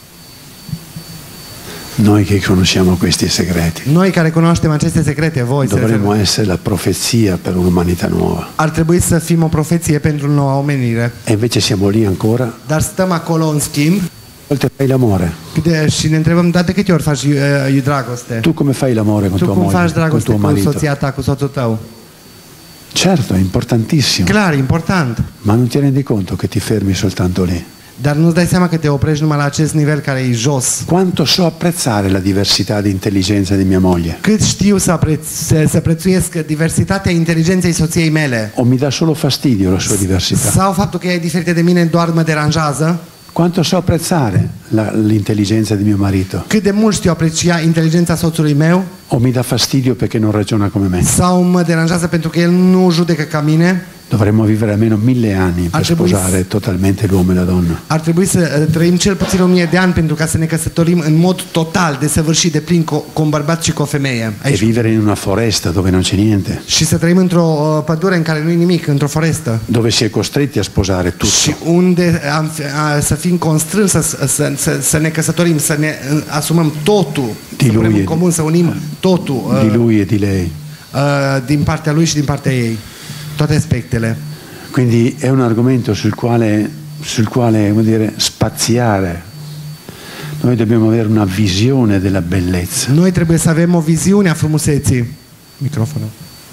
Noi che conosciamo questi segreti Noi care cunoaștem aceste secrete, voi, dovremmo essere la profezia per un'umanità nuova. ar trebui să fim o profeție pentru noua omenire. E invece siamo lì ancora. Dar stăm acolo în schimb Volte fai l'amore. de, și ne întrebăm, dar de câte ori faci uh, dragoste? Tu come fai l'amore con Tu tua cum moglie, faci con dragoste tuo cu marito? soția ta, cu soțul tău? Certo, è importantissimo, Clar, important. ma non ti rendi conto che ti fermi soltanto lì. Dar nu-ți dai seama că te oprești numai la acest nivel care e jos. Quanto so apprezzare la diversità di intelligenza di mia moglie? Cât știu să, preț, să, să prețuiesc diversitatea inteligenței soției mele? O mi dà solo fastidio la sua diversità? Sau faptul că ea e diferită de mine doar mă deranjează? Quanto so apprezzare la- l'intelligenza di mio marito? Cât de mult știu aprecia inteligența soțului meu? O mi dà fastidio perché non ragiona come me? Sau mă deranjează pentru că el nu judecă ca mine? Dovremmo vivere almeno mille anni per Ar trebui să- sposare totalmente l'uomo e la donna. Ar trebui să uh, trăim cel puțin o mie de ani pentru ca să ne căsătorim în mod total, desăvârșit, de plin cu, cu un bărbat și cu o femeie. E Aici. vivere in una foresta dove non c'è niente, Și să trăim într-o uh, pădure în care nu e nimic, într-o forestă. dove si è costretti a sposare tutto. Și unde am, fi- a, să fim constrânși să, să, să, să ne căsătorim, să ne uh, asumăm totul, Di să punem lui în e- comun, să unim totul uh, Di lui e di lei. uh, din partea lui și din partea ei. Toate aspectele. Quindi è un argomento sul quale, sul quale come dire, spaziare. Noi dobbiamo avere una visione della bellezza. Noi trebuie să avem o viziune a frumuseții. Microfonul.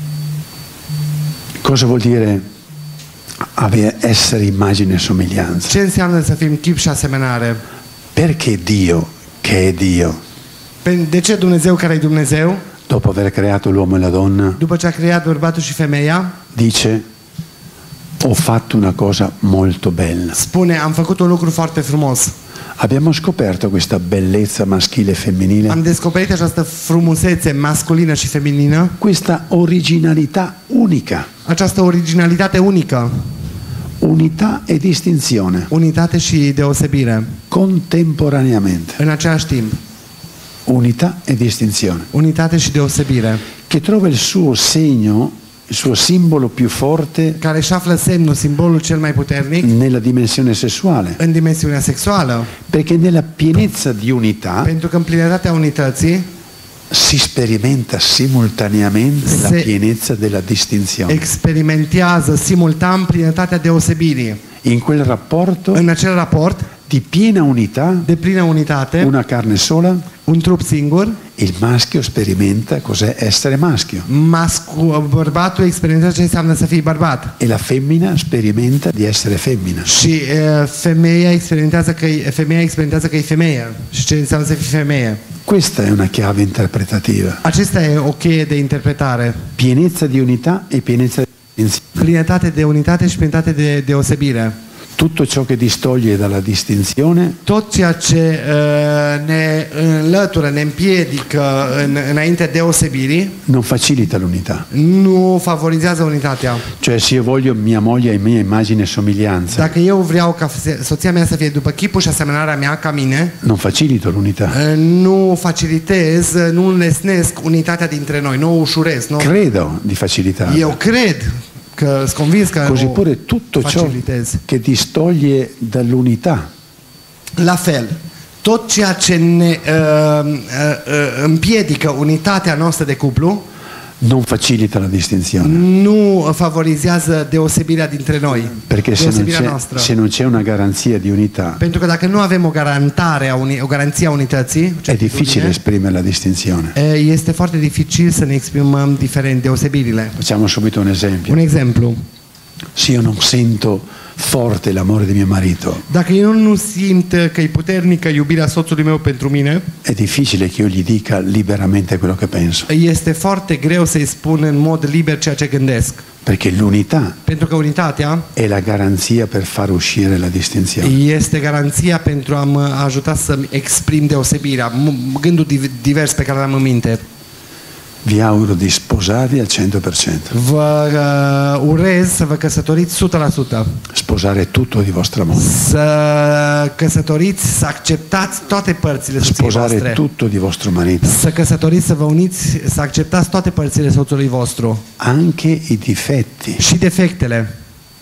Cosa vuol dire avere, essere immagine e somiglianza? Ce înseamnă să fim chip și asemănare? Perché Dio, che è Dio, De ce Dumnezeu care e Dumnezeu, dopo aver creato l'uomo e la donna, după ce a creat bărbatul și femeia, dice: ho fatto una cosa molto bella. spune, am făcut un lucru foarte frumos. Abbiamo scoperto questa bellezza maschile e femminile, Am descoperit această frumusețe masculină și feminină, questa originalità unica, această originalitate unică, unità e distinzione, unitate și deosebire, contemporaneamente. în același timp. Unità e distinzione, Unitate și deosebire, che trova il suo segno, il suo simbolo più forte care își află semnul, simbolul cel mai puternic nella dimensione sessuale, în dimensiunea sexuală, perché nella pienezza di unità pentru că în plinătatea unității si sperimenta simultaneamente la Se- pienezza della distinzione. experimentează simultan plinătatea deosebirii. In quel rapporto În acel raport di piena unità, de plină unitate, una carne sola, un trup singur, il maschio sperimenta cos'è essere maschio mascu, bărbatul experimentează ce înseamnă să fii bărbat e la femmina sperimenta di essere femmina. și e, femeia experimentează că e, femeia experimentează că e femeie și ce înseamnă să fii femeie. Questa è una chiave interpretativa. Acesta e o cheie de interpretare. Pienezza di unità e pienezza di distinzione. Plinătate de unitate și plinătate de deosebire. Tutto ciò che distoglie dalla distinzione Tot ceea ce uh, ne înlătură, ne împiedică în, înainte deosebirii, non facilita l'unità. nu favorizează unitatea. Cioè, se io voglio mia moglie a mia immagine e somiglianza, Dacă eu vreau ca soția mea să fie după chipul și asemănarea mea ca mine, non facilito l'unità. uh, nu facilitez, nu înlesnesc unitatea dintre noi, nu o ușurez. Nu? Credo di facilitarla. Eu cred că sunt convins că Così o pure tutto ciò facilitez. che distoglie dall'unità La fel, tot ceea ce ne uh, uh, uh, împiedică unitatea noastră de cuplu non facilita la distinzione. nu favorizează deosebirea dintre noi, Perché se non, deosebirea c'è, noastră. se non c'è una garanzia di unità, Pentru că dacă nu avem o garantare, a uni, o garanție a unității, è difficile esprimere la distinzione. e, este foarte dificil să ne exprimăm diferent deosebirile. Facciamo subito un esempio. Un exemplu. Se io non sento forte l'amore di mio marito, Dacă eu nu simt că e puternică iubirea soțului meu pentru mine, è difficile che io gli dica liberamente quello che penso, este foarte greu să-i spun în mod liber ceea ce gândesc. perché l'unità Pentru că unitatea è la garanzia per far uscire la distinzione. este garanția pentru a mă ajuta să-mi exprim deosebirea, m- gândul div- divers pe care l-am în minte. Vi auguro di sposarvi al cento per cento, Vă uh, urez să vă căsătoriți o sută la sută. sposare tutto di vostra moglie, Să căsătoriți, să acceptați toate părțile soției sposare voastre. tutto di vostro marito, Să căsătoriți, să vă uniți, să acceptați toate părțile soțului vostru. anche i difetti. Și defectele.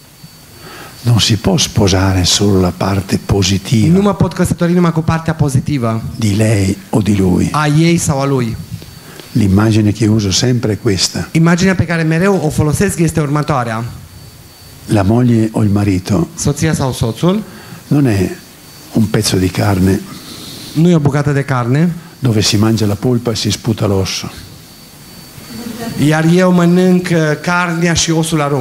Non si può sposare solo la parte Nu positiva mă pot căsători numai cu partea pozitivă di lei o di lui. a ei sau a lui. L'immagine che uso sempre è questa: Imaginea pe care mereu o folosesc este următoarea. la moglie o il marito Soția sau soțul non è un pezzo di carne nu e o bucată de carne, dove si mangia la polpa e si sputa l'osso. iar eu mănânc uh, carnea și osul arunc.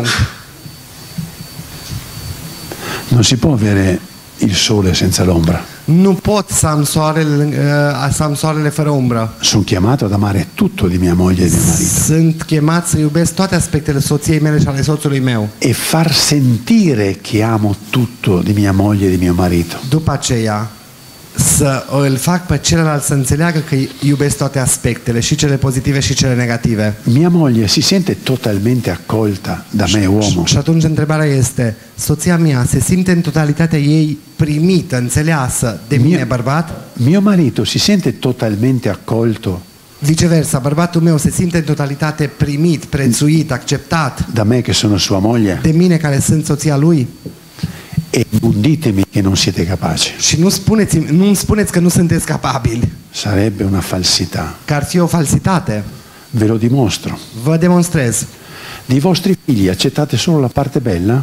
Non si può avere il sole senza l'ombra. Nu pot să am soarele, uh, să am soarele fără umbră. Sono chiamato ad amare tutto di mia moglie e di mio marito Sunt chemat să iubesc toate aspectele soției mele și ale soțului meu. e far sentire che amo tutto di mia moglie e di mio marito. După aceea să îl fac pe celălalt să înțeleagă că iubesc toate aspectele, și cele pozitive și cele negative. Mia moglie si sente totalmente accolta da me uomo. Și atunci întrebarea este, soția mea se simte în totalitatea ei primită, înțeleasă de mine, bărbat? Mio marito si sente totalmente accolto Viceversa, bărbatul meu se simte în totalitate primit, prețuit, acceptat da me che sono sua moglie? de mine care sunt soția lui? E non ditemi che non siete capaci. Și nu spuneți, nu îmi spuneți că nu sunteți capabili, Sarebbe una falsità. că ar fi o falsitate. Ve lo dimostro. Vă demonstrez. Dei vostri figli accettate solo la parte bella?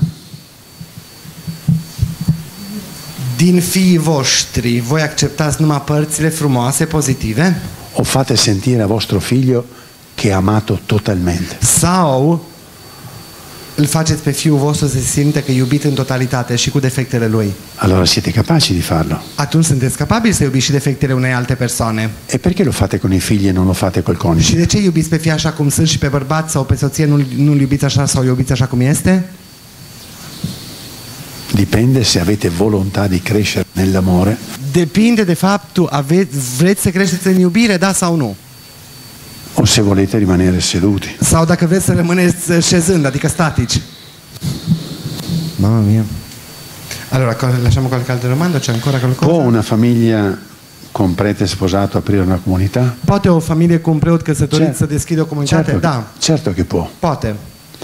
Din fiii voștri, voi acceptați numai părțile frumoase, pozitive? O fate sentire a vostro figlio che è amato totalmente? Sau îl faceți pe fiul vostru să se simtă că e iubit în totalitate și cu defectele lui. Allora siete capaci di farlo. Atunci sunteți capabili să iubiți și defectele unei alte persoane. E perché lo fate con i figli e non lo fate col Și coniuge? de ce iubiți pe fii așa cum sunt și pe bărbat sau pe soție nu, nu-l iubiți așa sau iubiți așa cum este? Dipende se avete volontà di crescere nell'amore Depinde de faptul, aveți, vreți să creșteți în iubire, da sau nu? o se volete rimanere seduti. Sau dacă vreți să rămâneți șezând, adică statici. Mamma mia. Allora, lasciamo qualche altra domanda? C'è ancora qualcosa? Può una famiglia con prete sposato aprire una comunità? Poate o familie cu un preot căsătorit Certo. să deschidă o comunitate? Certo, Da. certo che può. Poate.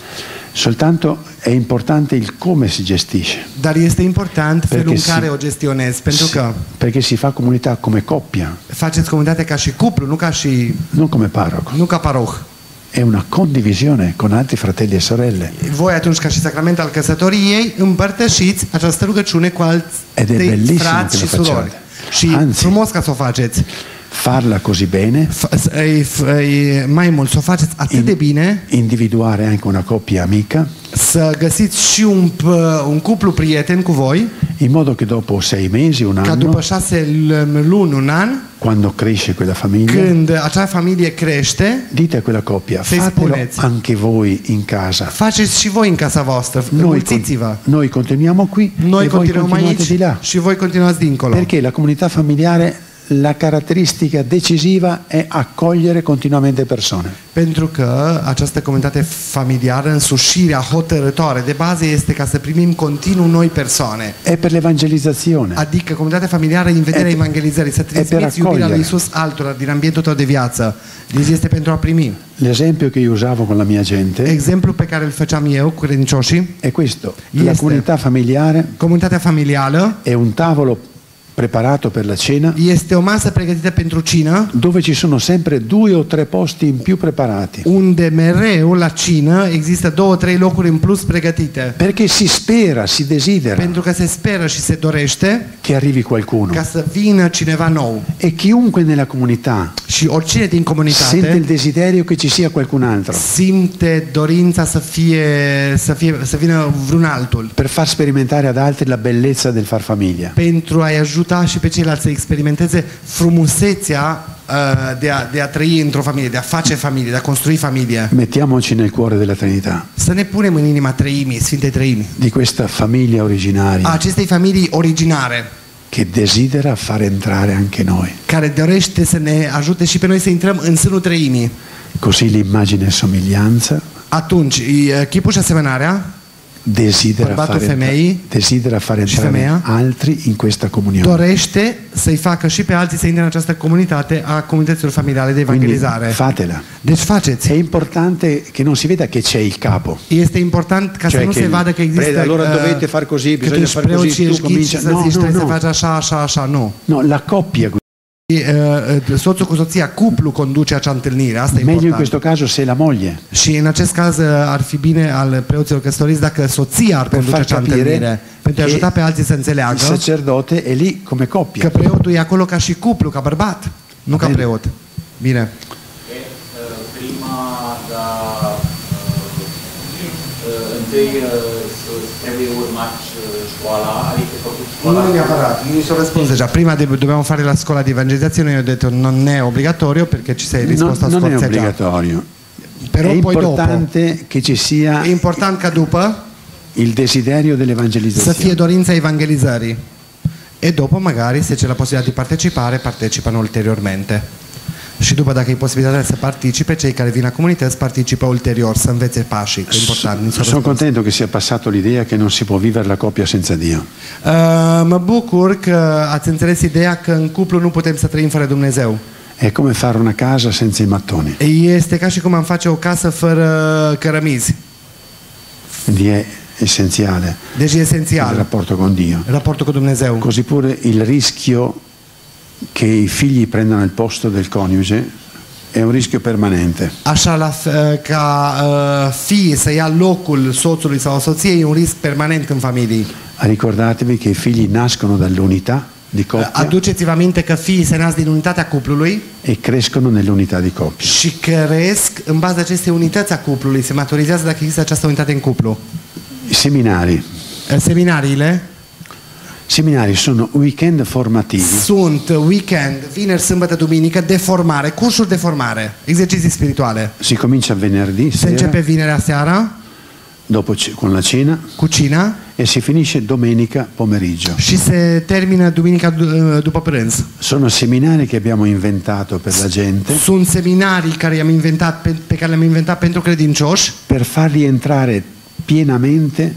Soltanto è importante il come si gestisce. Dar este important felul Perché în care si- o gestionezi, pentru Sì, că perché si fa comunità come coppia, faceți comunitate ca și cuplu, nu ca și non come parroco. nu ca paroh. È una condivisione con altri fratelli e sorelle. Voi atunci ca și sacrament al căsătoriei împărtășiți această rugăciune cu alți Ed è bellissimo frați che și lo surori. facciate. Și Anzi, frumos ca să o faceți. farla così bene, F- e, f- e, mai mult să o faceți atât de bine individuare anche una coppia amica, să găsiți și un, p- un cuplu prieten cu voi, in modo che dopo sei mesi, un ca anno, după șase l- luni, un an, quando cresce quella famiglia, când acea familie crește, dite a quella coppia, Sei fatelo spuneți. anche voi in casa. faceți și voi în casa voastră, Noi, mulțiți-vă. noi continuiamo qui Noi e voi continuăm continuate di aici là. și voi continuați dincolo. Perché la comunità familiare, la caratteristica decisiva è accogliere continuamente persone. Pentru că această comunitate familiară, însușirea hotărătoare de bază este ca să primim continuu noi persoane. È per l'evangelizzazione. Adică comunitatea familiară în vederea E- evangelizării, să e per transmiți iubirea lui accogliere. Iisus altora din ambientul tău de viață. Deci este pentru a primi. L'esempio che io usavo con la mia gente Exemplul pe care îl făceam eu cu credincioșii, è questo. La Este. comunità familiare comunitatea familială è un tavolo preparato per la cena este o masă pregătită pentru cină, dove ci sono sempre due o tre posti in più preparati. unde mereu la cină există două, trei locuri în plus pregătite. Perché si spera, si desidera Pentru că se speră și se dorește che arrivi qualcuno. ca să vină cineva nou. E chiunque nella comunità Și oricine din sente il comunitate desiderio che ci sia qualcun altro simte dorința să fie, să fie să vină vreun altul per far sperimentare ad altri la bellezza del far famiglia. pentru a-i ajuta și pe ceilalți să experimenteze frumusețea uh, de, a, de a trăi într-o familie, de a face familie, de a construi familie. Mettiamoci nel cuore della Trinità, Să ne punem în inima treimii, Sfintei Treimi, di questa famiglia a originaria acestei familii originare, che desidera far entrare anche noi. care dorește să ne ajute și pe noi să intrăm în sânul treimii. Così l'immagine e somiglianza Atunci, e, chipul și asemănarea desidera Bărbatul far, entra- femeii desidera far și entrare femeia altri in questa comunione. dorește să-i facă și pe alții să intre în această comunitate a comunităților familiale de Quindi evangelizare. fatela. Deci faceți. È importante che non si veda che c'è il capo. Este important ca Cioè să nu che se il vadă că există prete, allora uh, dovete far così, că tu bisogna ești far preot così, și tu ești ghid și cominci- să no, zici no, trebuie no. să faci așa, așa, așa, nu. No, la coppia, E, uh, soțul cu soția, cuplu conduce acea întâlnire, asta e meglio in important. questo caso se la moglie. Și în acest caz uh, ar fi bine al preoților căsătoriți dacă soția ar conduce far acea capire întâlnire, pentru a che ajuta pe alții să Il înțeleagă sacerdote è lì come că coppia. preotul e acolo ca și cuplu, ca bărbat, nu ca Bine. preot. Bine. Prima, da, întâi trebuie urmat școala, adică făcut școala. Non neapărat, mi sono risposto già. Prima de- dobbiamo fare la scuola di evangelizzazione, io ho detto non è obbligatorio perché ci sei Non, risposta non è scorzeggiata. obbligatorio. Però È poi dopo importante che ci sia è importante ca după il desiderio să fie dell'evangelizzazione. dorința evangelizării. E dopo magari se c'è la possibilità di partecipare, partecipano ulteriormente. Și după, dacă e posibilitatea să participe, cei care vin la comunități participă ulterior, să învețe pașii, că e important. Mi s-a Sono răspuns. contento che sia passato l'idea che non si può vivere la coppia senza Dio. Uh, mă bucur că ați înțeles ideea că în cuplu nu putem să trăim fără Dumnezeu. È come fare una casa senza i mattoni. Este ca și cum am face o casă fără cărămizi. Quindi è essenziale Deci e il esențial rapporto con Dio. raportul cu Dumnezeu. Così pure il rischio che i figli prendano il posto del coniuge è un rischio permanente. Așa la, f- ca uh, fii să ia locul soțului sau soției e un risc permanent în familii. Ricordatevi che i figli nascono dall'unità di coppia aduceți-vă aminte că fiii se nasc din unitatea cuplului e crescono nell'unità di coppia. și cresc în baza acestei unități a cuplului, se maturizează dacă există această unitate în cuplu. I seminari. Seminariile Seminari sono weekend formativi. Sunt weekend, vineri, sâmbătă, duminică, de formare, cursuri de formare, exerciții spirituale. Si comincia venerdì Se sera, începe vinerea seara dopo c- con la cena, cu cina e si finisce domenica pomeriggio. și se termină duminica d- după prânz. Sono seminari che abbiamo inventato per la gente Sunt seminarii care i-am inventat, pe, pe care le-am inventat pentru credincioși, per farli entrare pienamente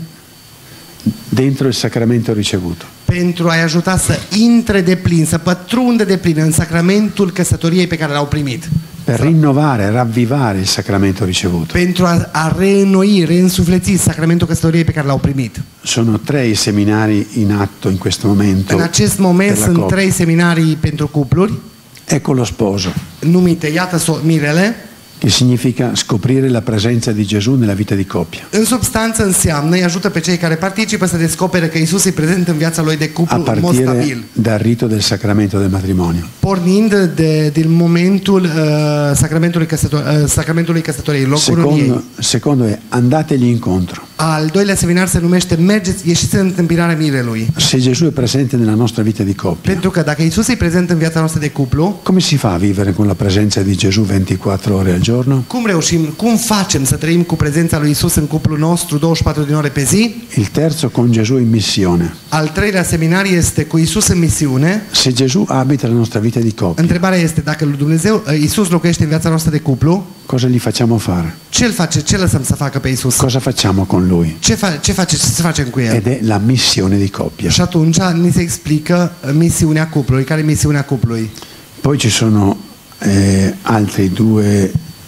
dentro il sacramento ricevuto. pentru a-i ajuta să intre de plin, să pătrundă de plin în sacramentul căsătoriei pe care l-au primit. Per rinnovare, ravvivare il sacramento ricevuto. Pentru a, a reînnoi, reînsufleți sacramentul căsătoriei pe care l-au primit. Sono tre i seminari in atto in questo momento. În acest moment per la sunt coppia. trei seminarii pentru cupluri, Ecco lo sposo, numite Iată so- mirele. che significa scoprire la presenza di Gesù nella vita di coppia. În substanță înseamnă, îi ajută pe cei care participă să descopere că Isus e prezent în viața lui de A cuplu în mod partire stabil. dal rito del sacramento del matrimonio. Pornind de, din momentul uh, sacramentului, căsător, uh, sacramentului căsătoriei, locul Secondo, uniei. secondo è andategli incontro. Al doilea seminar se numește Mergeți, ieșiți în întâmpinarea mirelui. Se Gesù è presente nella nostra vita di coppia, Pentru că dacă Isus e prezent în viața noastră de cuplu, come si fa a vivere con la presenza di Gesù ventiquattro ore al giorno? cum reușim, cum facem să trăim cu prezența lui Isus în cuplul nostru douăzeci și patru de ore pe zi? Il terzo con Gesù in missione. Al treilea seminar este cu Isus în misiune. Se Gesù abita la nostra vita di coppia, Întrebarea este dacă lui Dumnezeu, Isus locuiește în viața noastră de cuplu, cosa gli facciamo fare? ce îl face, ce lăsăm să facă pe Isus? Cosa facciamo con lui? Ce, fa, ce face, ce să facem cu el? Ed è la missione di coppia. Și atunci ni se explică misiunea cuplului. Care e misiunea cuplului? Poi ci sono eh, altri due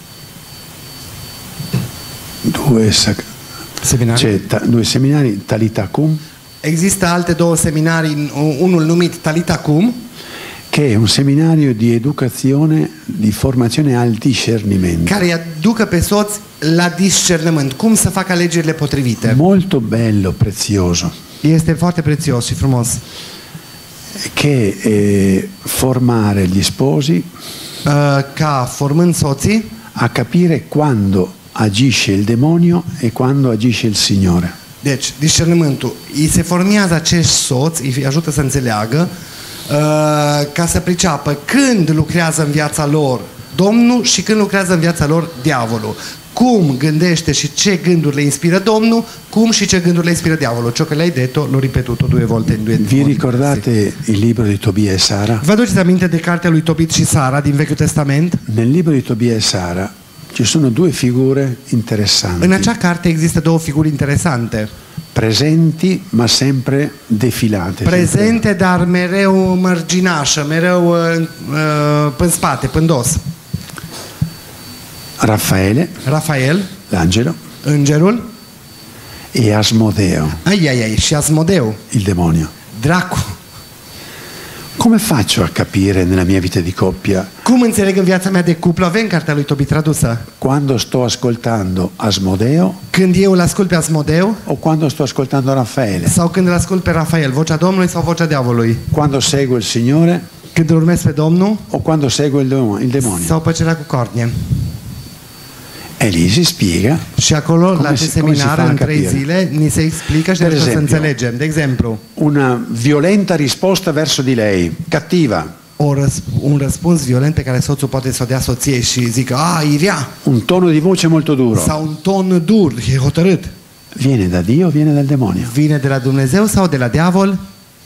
due, sac- Seminari? c'è ta- due seminari, Talitacum, Există alte două seminarii, unul numit Talitacum, che è un seminario di educazione, di formazione al discernimento. care îi aducă pe soți la discernământ, cum să facă alegerile potrivite. Molto bello, prezioso, Este foarte prețios și frumos. che eh, formare gli sposi Uh, ca formând soții a capire quando agisce il demonio e quando agisce il Signore. Deci, discernământul. Îi se formează acești soți, îi ajută să înțeleagă, uh, ca să priceapă când lucrează în viața lor Domnul și când lucrează în viața lor diavolul. Cum gândește și ce gânduri le inspiră Domnul, cum și ce gânduri le inspiră diavolul. Ciò che lei detto, l'ho ripetuto due volte in due Vi ricordate il libro di Tobia e Sara? Vă aduceți aminte de cartea lui Tobit și Sara din Vechiul Testament? Nel libro di Tobia e Sara ci sono due figure interessanti. În acea carte există două figuri interesante. Presenti ma sempre defilate. Prezente, dar mereu mărginașă, mereu uh, uh, în spate, pândos. Raffaele, Rafael, l'angelo, îngerul, e Asmodeo, ai ai ai, și Asmodeu, il demonio. dracu. Come faccio a capire nella mia vita di coppia Cum înțeleg în viața mea de cuplu? Avem cartea lui Tobit tradusă. quando sto ascoltando Asmodeo Când eu îl ascult pe Asmodeu o quando sto ascoltando Raffaele? sau când îl ascult pe Rafael, vocea Domnului sau vocea diavolului? Quando seguo il Signore Când îl urmez pe Domnul o quando seguo il demo- il demonio? sau pe cel cu cornie? E lì si spiega. Și acolo, Come la acest si- come si seminar, fa a în trei capire? zile, ni se explică și ne Per ajută să esempio. înțelegem. De exemplu, Una violenta risposta verso di lei, cattiva, o răs- un răspuns violent pe care soțul poate să o dea soției și zică, a, e rea, un tono di voce molto duro, sau un ton dur, e hotărât. viene da Dio o viene dal demonio? Vine de la Dumnezeu sau de la diavol?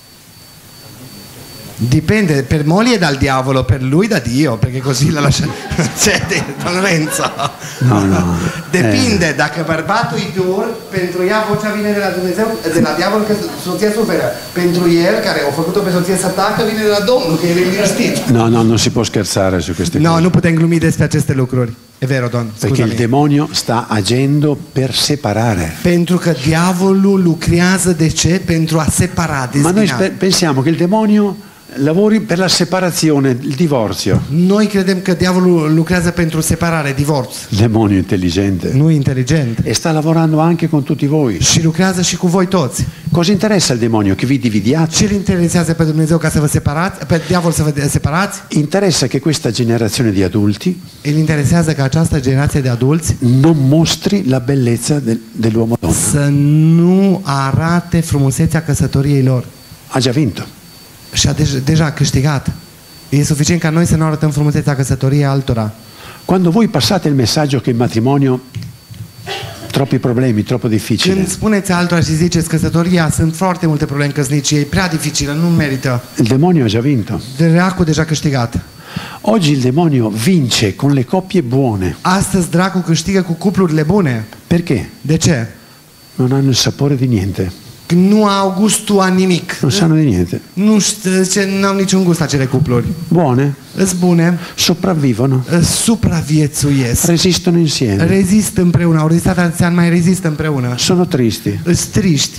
Dipende, per moglie dal diavolo, per lui da Dio, perché così la lascia. C'è Don Lorenzo. No, no. Depinde, Eh, dacă bărbatul e dur, pentru ea vocea vine de la Dumnezeu, de la diavol că soția suferă. Pentru el, care a făcut-o pe soție să tacă, vine de la Domnul, că el e liniștit. no, no, non si può scherzare su queste No, cose. nu putem glumi despre aceste lucruri. E vero, Don, Perché il scuzami. demonio sta agendo per separare. Pentru că diavolul lucrează de ce? Pentru a separa, Ma noi dezbina. spe- pensiamo che il demonio lavori per la separazione, il divorzio. Noi credem că diavolul lucrează pentru separare, divorț. Il demonio è intelligente Nu inteligent. e sta lavorando anche con tutti voi. Și lucrează și cu voi toți. Cosa interessa al demonio? Che vi dividiate? Ce-l interesează pe Dumnezeu ca să vă separați, pe diavol să vă separați? Interessa che questa generazione di adulti Îl interesează ca această generație de adulți non mostri la bellezza del, dell'uomo donna. să nu arate frumusețea căsătoriei lor. Ha già vinto. Și a deja, deja câștigat. E suficient ca noi să nu arătăm frumusețea căsătoriei altora. Quando voi passate il messaggio che il matrimonio troppi problemi, troppo difficile. Când spuneți altora și ziceți căsătoria, sunt foarte multe probleme în căsnicie, e prea dificilă, nu merită. Il demonio ha già vinto. Dracul deja câștigat. Oggi il demonio vince con le coppie buone. Astăzi dracul câștigă cu cuplurile bune. Perché? De ce? Non hanno il sapore di niente. Nu au gustul a nimic. Non sanno di niente. Nu știu, nu au niciun gust acele cupluri. Buone? Îs bune. Sopravvivono. Supraviețuiesc. Resistono insieme. Rezistă împreună. Au rezistat atâția ani, mai rezistă împreună. Sono tristi. Îs triști.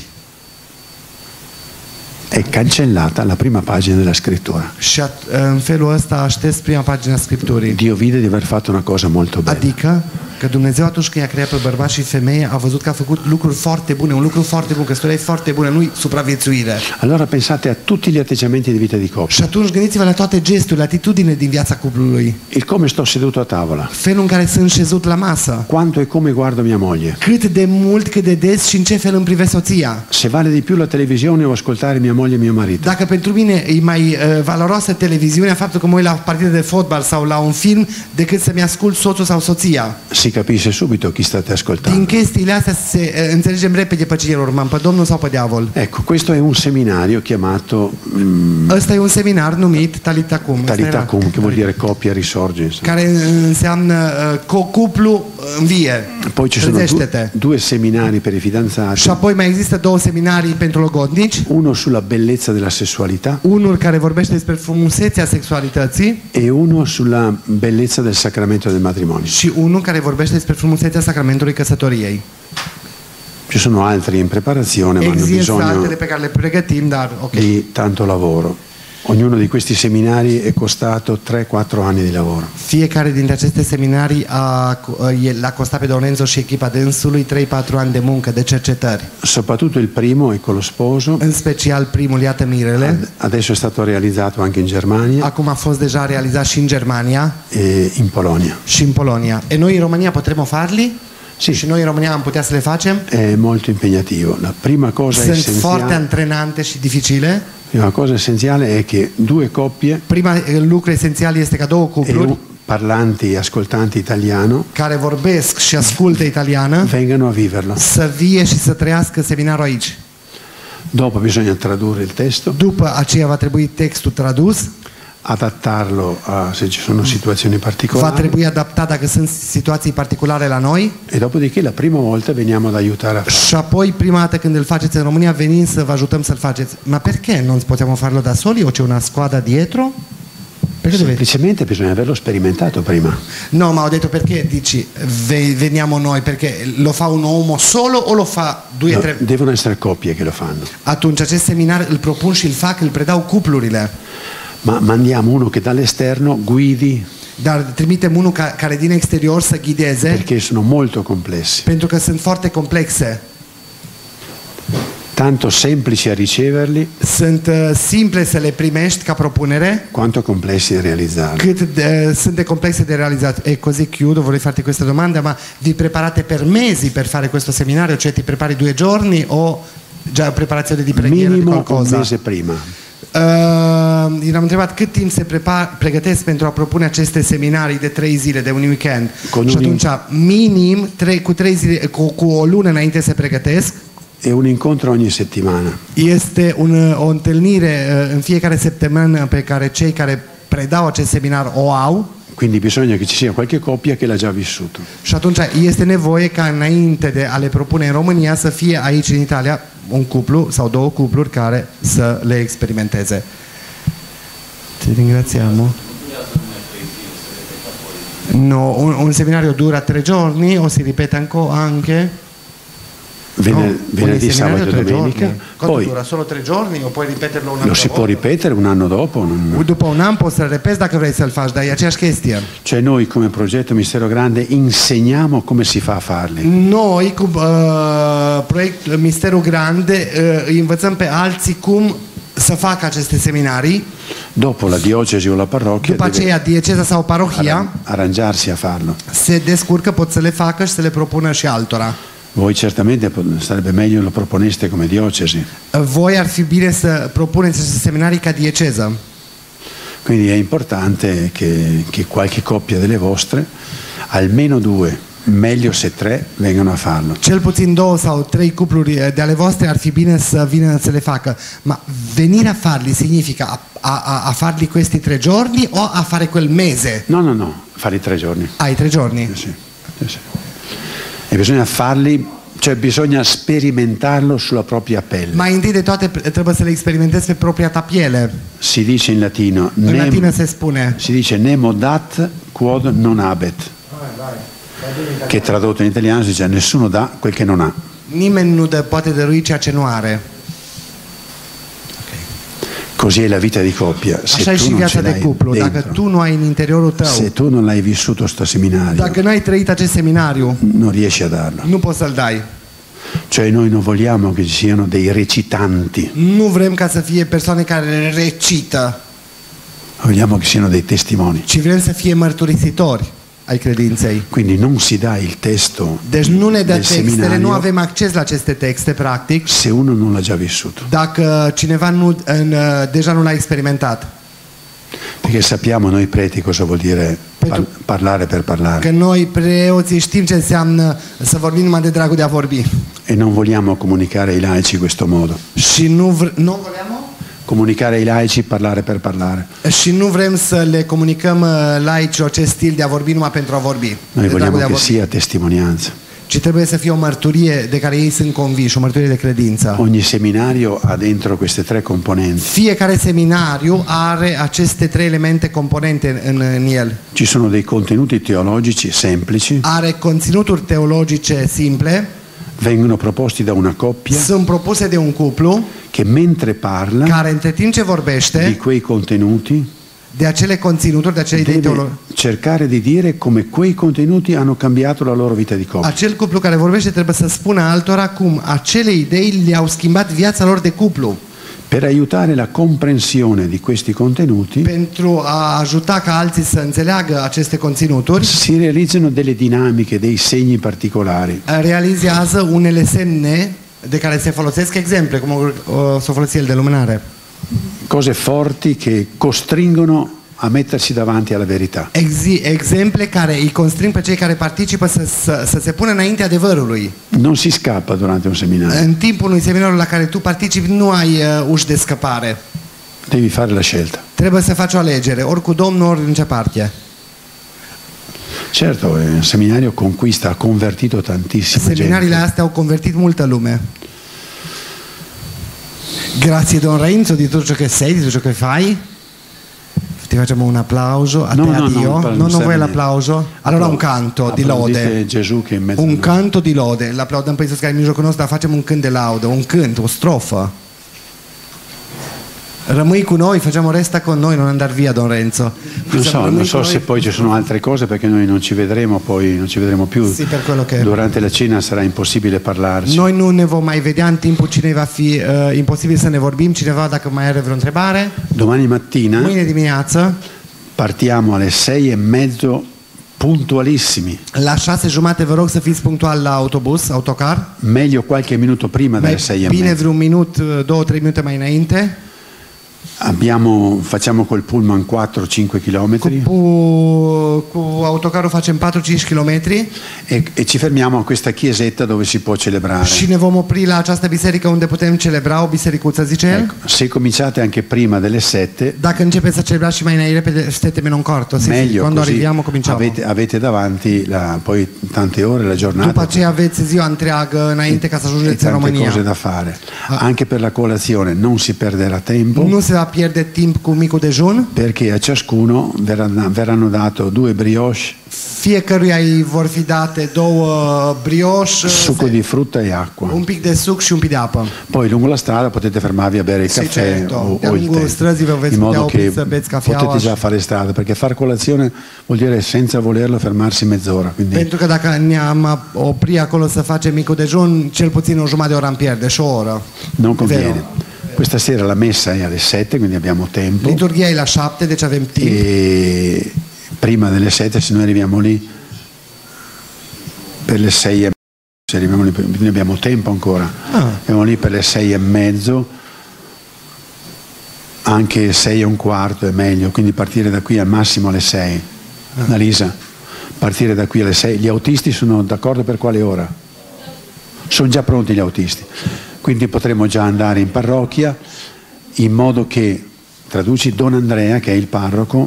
È cancellata la prima pagina della scrittura. Și în felul ăsta aștepți prima pagina Scripturii. Dio vide di aver fatto una cosa molto bella. Adică că Dumnezeu atunci când i-a creat pe bărbat și femeie a văzut că a făcut lucruri foarte bune, un lucru foarte bun, căsătoria e foarte bună, nu-i supraviețuire. Allora pensate a tutti gli atteggiamenti di vita di coppia. Și atunci gândiți-vă la toate gesturile, atitudine din viața cuplului. Il come sto seduto a tavola. Felul în care sunt șezut la masă. Quanto e come guardo mia moglie. Cât de mult, cât de des și în ce fel îmi privesc soția. Se vale di più la televisione o ascoltare mia moglie e mio marito. Dacă pentru mine e mai uh, valoroasă televiziunea, faptul că mă uit la partide de fotbal sau la un film, decât să-mi ascult soțul sau soția. Si capisce subito chi state ascoltando. Din chestiile astea se uh, înțelegem repede pe cine urmăm, pe Domnul sau pe diavol. Ecco, questo è un seminario chiamato mm, Ăsta e un seminar numit Talitacum. Talitacum, che vuol dire coppia risorge. Care înseamnă uh, cuplu învie. Poi ci sono due, due seminari per i fidanzati. Și apoi mai există două seminarii pentru logodnici. Uno sulla bellezza della sessualità. Unul care vorbește despre frumusețea sexualității. E uno sulla bellezza del sacramento del matrimonio. Și unul care vorbește despre frumusețea sacramentului căsătoriei. Ci sono altri in preparazione, ma hanno Există bisogno altele pe care le pregătim, dar ok. di tanto lavoro. Ognuno di questi seminari è costato tre quattro anni di lavoro. Fiecare dintre aceste seminarii a, l-a costat pe Don Enzo și echipa dânsului trei patru ani de muncă, de cercetări. Soprattutto il primo, ecco lo sposo. În special primul, iată mirele. Adesso è stato realizzato anche in Germania. Acum a fost deja realizat și în Germania. E in Polonia. Și în Polonia. E noi in România potremmo farli? Sì. Și noi in România am putea să le facem? È molto impegnativo. La prima cosa Sunt essenziale. foarte antrenante și dificile. La cosa essenziale è che due coppie. Prima lucru esențial este ca două cupluri parlanti, ascoltanti italiano, care vorbesc și ascultă italiană, vengano a viverlo. Să vie și să trăiască seminarul aici. Dopo bisogna tradurre il testo. După aceea va trebui textul tradus. Adattarlo a se ci sono situazioni particolari. Va trebui adaptat dacă sunt situații particulare la noi. E dopodiché la prima volta veniamo ad aiutare a farlo. Și apoi prima dată când îl faceți în România venim să vă ajutăm să-l faceți. Ma perché non possiamo farlo da soli o c'è una squadra dietro? Perché semplicemente bisogna averlo sperimentato prima. No, ma ho detto perché dici veniamo noi, perché lo fa un uomo solo o lo fa due no, tre? Devono essere coppie che lo fanno. Atunci acest seminar îl propun și îl fac, îl predau cuplurile. Ma mandiamo uno che dall'esterno guidi. Dar trimitem unul ca, care din exterior să ghideze. Perché sono molto complessi. Pentru că sunt foarte complexe. Tanto semplici a riceverli. Sunt uh, simple să le primești ca propunere. Quanto complessi da realizzare. Cât de, sunt de complexe de realizat. E così chiudo, vorrei farti questa domanda, ma vi preparate per mesi per fare questo seminario? Cioè ti prepari due giorni o già preparazione di preghiera? Minimo di qualcosa? un mese prima. Uh, i-am întrebat cât timp se prepar, pregătesc pentru a propune aceste seminarii de trei zile, de un weekend. Con și un atunci, minim, trei, cu, trei zile, cu, cu o lună înainte se pregătesc. E un incontro ogni settimana. Este un, o întâlnire în fiecare săptămână pe care cei care predau acest seminar o au. Quindi bisogna che ci sia qualche coppia che l'ha già vissuto. Și atunci este nevoie ca înainte de a le propune în România să fie aici în Italia un cuplu sau două cupluri care să le experimenteze. Ti ringraziamo. No, un, un seminario dura tre giorni o si ripete anche? Vener- No, venerdì, ogni seminario sabato e tre domenica. giorni. Quanto Poi dura? Solo tre giorni o puoi ripeterlo un'altra lo si volta? può ripetere un anno dopo. non- După un an poți să-l repeți dacă vrei să-l faci, dar e aceeași chestie. Cioè noi come progetto Mistero Grande insegniamo come si fa a farli. Noi, cu uh, proiect Misterul Grande, uh, îi învățăm pe alții cum să facă aceste seminarii. Dopo la diocesi o la parrocchia După deve aceea, dieceza sau parohia arran- arrangiarsi a farlo. se descurcă, pot să le facă și să le propună și altora. Voi certamente po- sarebbe meglio lo proponeste come diocesi. Voi ar fi bine să propuneți aceste seminarii ca dieceză. Quindi è importante che, che qualche coppia delle vostre, almeno due, meglio se tre, vengano a farlo. Cel puțin două sau trei cupluri de ale voastre ar fi bine să vină să le facă. Ma venire a farli significa a, a, a farli questi tre giorni o a fare quel mese? No, no, no, farli tre giorni. Ai tre giorni? Sì, sì, sì. E bisogna farli, cioè bisogna sperimentarlo sulla propria pelle. Mai întâi de toate trebuie să le experimentezi pe propria ta piele. Si dice in latino, În latină se spune si dice nemo dat quod non habet, che tradotto in italiano si dice nessuno dà quel che non ha. nimeni nu dă, poate dărui ceea ce nu are. Così è la vita di coppia. Se Așa e tu și non viața ce de l'hai cuplu. Dacă dentro, tu nu ai în interiorul tău, se tu non l'hai vissuto sto seminario, dacă n-ai trăit acest seminariu, non riesci a darlo. nu poți să-l dai. Cioè noi non vogliamo che ci siano dei recitanti, Nu vrem ca să fie persoane care recită, vogliamo che siano dei testimoni. ci vrem să fie mărturisitori ai credinței. Quindi non si dà il testo Deci nu ne dă del textele, seminario nu avem acces la aceste texte, practic, se uno non l'ha già vissuto. dacă cineva nu, în, deja nu l-a experimentat. Perché sappiamo noi preti cosa vuol dire par- parlare per parlare. Că noi, preoții, știm ce înseamnă să vorbim numai de dragul de a vorbi. E non vogliamo comunicare ai laici in questo modo. Și nu, vr- nu vogliamo? Comunicare ai laici, parlare per parlare. Și nu vrem să le comunicăm uh, laicilor acest stil de a vorbi numai pentru a vorbi. Noi de dragul vogliamo de a che vorbi. sia testimonianza. Ci trebuie să fie o mărturie de care ei sunt convinși, o mărturie de credință. Ogni seminario ha dentro queste tre componenti. Fiecare seminariu are aceste trei elemente componente în, în el. Ci sono dei contenuti teologici semplici, Are conținuturi teologice simple, vengono proposti da una coppia sunt propuse de un cuplu che mentre parla care între timp ce di vorbește quei contenuti de acele conținuturi, de acele idei deve teologice. cercare di dire come quei contenuti hanno cambiato la loro vita di coppia. Acel cuplu care vorbește trebuie să spună altora cum acele idei le-au schimbat viața lor de cuplu. Per aiutare la comprensione di questi contenuti Pentru a ajuta ca alții să înțeleagă aceste conținuturi, si realizzano delle dinamiche, dei segni particolari. realizează unele semne de care se folosesc exemple, cum o, o să folosi el de luminare. Cose forti che costringono a mettersi davanti alla verità. Exi, exemple care îi constrâng pe cei care participă să, să, să se pună înainte adevărului. Non si scappa durante un seminario, În timpul unui seminar la care tu participi nu ai uh, uși de scăpare. devi fare la scelta. Trebuie să faci o alegere, ori cu Domnul, ori în ce parte. Certo, è un seminario conquista, ha convertito tantissima Seminariile gente. astea au convertit multă lume. Grazie Don Renzo di tutto ciò che sei, di tutto ciò che fai. Ti facciamo un applauso a No, te, a no, no, Dio. non no, non serve vuoi niente. l'applauso? Allora un canto di lode. Applaudite Gesù che è in mezzo a Un noi. canto di lode. L'applaudăm pe Iisus care e în mijlocul nostru, dar facem un cânt de laudă, un cânt, o strofă. Rămâi cu noi, facciamo resta con noi, non andar via Don Renzo. Non so, Rămâi non cu so noi. se poi ci sono altre cose perché noi non ci vedremo poi, non ci vedremo più. Sì, per quello che- Durante la cena sarà impossibile parlarci. Noi nu ne vom mai vedea în timpul cine va fi uh, imposibil să ne vorbim. Cineva dacă mai are vreo întrebare? Domani mattina Mâine dimineață, partiamo alle sei e mezzo puntualissimi. la șase jumate vă rog să fiți punctual la autobuz, autocar. Meglio qualche minuto prima delle sei e Bine mezzo. vreun minut, uh, două, trei minute mai înainte. Abbiamo, facciamo col pullman quattro cinque Cu, chilometri cu, cu autocarul facem patru cinci chilometri e, e ci fermiamo a questa chiesetta dove si può celebrare. și ne vom opri la această biserică unde putem celebra, o bisericuță, zice el. Ecco, se cominciate anche prima delle sette, Dacă începeți să celebrați și mai înainte, repede, state meno un corto. Sì, sì, meglio, quando così arriviamo cominciamo. avete, avete davanti la, poi tante ore, la După giornata aceea aveți ziua întreagă înainte ca să e ajungeți în tante România. cose da fare. Anche per la colazione non si perderà tempo. Nu se se va pierde timp cu micul dejun. Perché a ciascuno verranno, verranno dato due brioche. Fiecăruia îi vor fi date două brioche, succo di frutta e acqua. Un pic de suc și un pic de apă. Poi lungo la strada potete fermarvi a bere il Sì, caffè certo. o, De-a o il lungul tè, străzii vă veți in putea modo opri che să beți cafeaua. potete già fare strada, perché fare colazione vuol dire senza volerlo fermarsi mezz'ora. Quindi... Pentru că dacă ne-am opri acolo să facem micul dejun, cel puțin o jumătate de oră am pierde și o oră. Non conviene. Vero. Questa sera la messa è alle sette, quindi abbiamo tempo. Liturghia è la șapte, deci avem timp. E prima delle sette, se noi arriviamo lì per le sei e mezzo, se arriviamo lì, noi abbiamo tempo ancora. Ah. Arriviamo lì per le sei e mezzo, anche sei e un quarto è meglio, quindi partire da qui al massimo alle sei. Ah. Annalisa, partire da qui alle sei. Gli autisti sono d'accordo per quale ora? Sono già pronti gli autisti. Quindi potremo già andare in parrocchia, in modo che, traduci, Don Andrea, che è il parroco.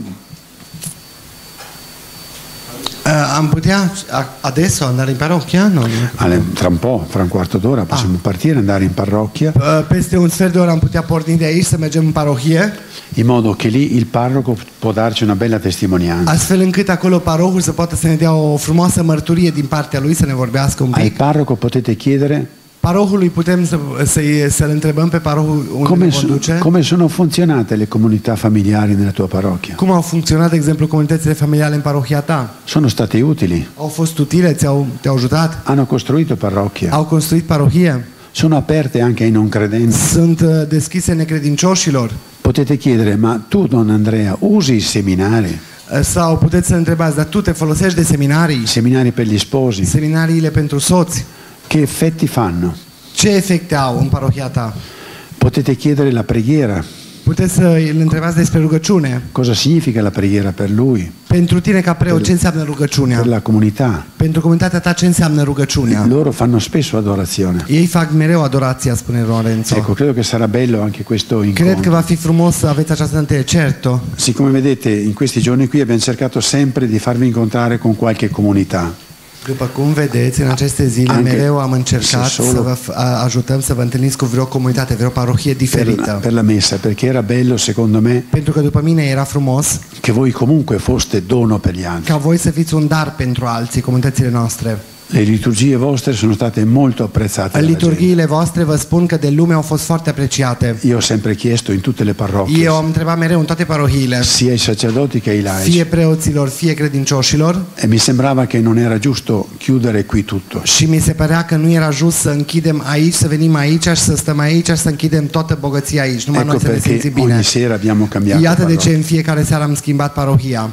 Uh, am putea adesso andare in parrocchia? Non. Ale, tra un po', fra un quarto d'ora possiamo ah. partire, andare in parrocchia. Uh, peste un sfert de oră am putea porni de aici să mergem în parohie. In modo che lì il parroco può darci una bella testimonianza. Astfel încât acolo parocul să poată să ne dea o frumoasă mărturie din partea lui, să ne vorbească un pic. Al parroco potete chiedere. Parohului putem să, să, să-l întrebăm pe parohul unde come, ne conduce. Come sono funzionate le comunità familiari nella tua parrocchia? Cum au funcționat, de exemplu, comunitățile familiale în parohia ta? Sono state utili? Au fost utile, ți-au, te-au ajutat? Hanno costruito parrocchia? Au construit parohie? Sono aperte anche ai non credenti? Sunt deschise necredincioșilor? Potete chiedere, ma tu, Don Andrea, usi i seminari? Sau puteți să întrebați, dar tu te folosești de seminarii? Seminari per gli sposi? Seminariile pentru soți? Che effetti fanno? Ce efecte au în parohia ta? Potete chiedere la preghiera. Puteți să îl întrebați despre rugăciune. Cosa significa la preghiera per lui? Pentru tine ca preot, ce înseamnă rugăciunea? Per la comunità. Pentru comunitatea ta, ce înseamnă rugăciunea? Loro fanno spesso adorazione. Ei fac mereu adorația, spune Lorenzo. Ecco, credo che sarà bello anche questo incontro. Cred că va fi frumos să aveți această întâlnire, certo. Siccome vedete, in questi giorni qui abbiamo cercato sempre di farvi incontrare con qualche comunità. După cum vedeți, în aceste zile Anche mereu am încercat solo să vă ajutăm să vă întâlniți cu vreo comunitate, vreo parohie diferită. Per la, per la messa, perché era bello, secondo me, pentru că după mine era frumos che voi comunque foste dono per gli altri. Ca voi să fiți un dar pentru alții, comunitățile noastre. Le liturgie vostre sono state molto apprezzate. Liturghiile voastre, vă spun că de lume au fost foarte apreciate. Io ho sempre chiesto in tutte le parrocchie. Eu am întrebat mereu în toate parohiile. Sia ai sacerdoti che ai laici. Fie preoților, fie credincioșilor. E mi sembrava che non era giusto chiudere qui tutto. Și mi se părea că nu era just să închidem aici, să venim aici și să stăm aici și să închidem toată bogăția aici. Numai ecco noi să ne simțim bine. Ogni sera abbiamo cambiato. Iată de ce în fiecare seară am schimbat parohia.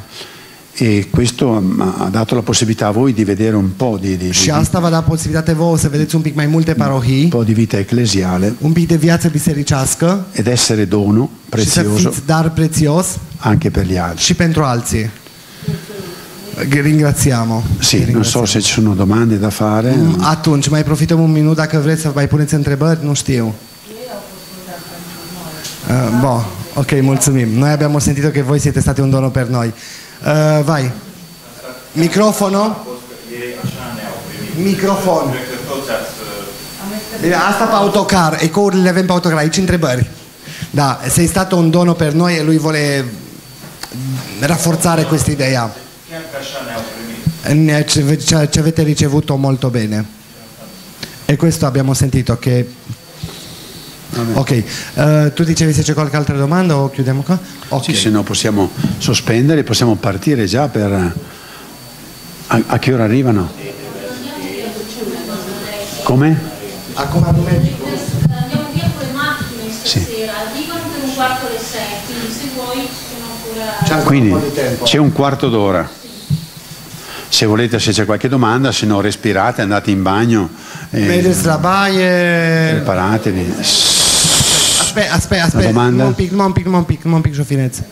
E questo ha dato la possibilità a voi di vedere un po' di, di, și asta va da posibilitatea vouă să vedeți un pic mai multe parohii, un po' di vita ecclesiale, un pic de viață bisericească, ed essere dono prezioso, și să fiți dar prețios anche per gli altri. Și pentru alții. Ringraziamo. Sì, Ringraziamo. non so se ci sono domande da fare. Atunci, mai profităm un minut dacă vreți să mai puneți întrebări, nu știu. Uh, bon, ok, mulțumim. Noi abbiamo sentito che voi siete stati un dono per noi. Uh, vai. Microfono? Microfon. Asta pe autocar, ecourile le avem pe autocar. Aici întrebări. Da, sei stato un dono per noi e lui vuole rafforzare questa idea. Ci avete ricevuto molto bene. E questo abbiamo sentito che... Ok, uh, tu dicevi se c'è qualche altra domanda o chiudiamo qua? Okay. Sì, se no possiamo sospendere, possiamo partire già per... A, a che ora arrivano? Come? A come argomenti? Andiamo via con le macchine stasera, sì. Arrivano per un quarto alle sei, quindi se vuoi ci sono ancora... Quindi c'è un quarto d'ora. Se volete, se c'è qualche domanda, se no respirate, andate in bagno. Eh, preparatevi. Aspetta, aspetta, aspetta. Un pic, un pic, un pic, un pic, Giofineț.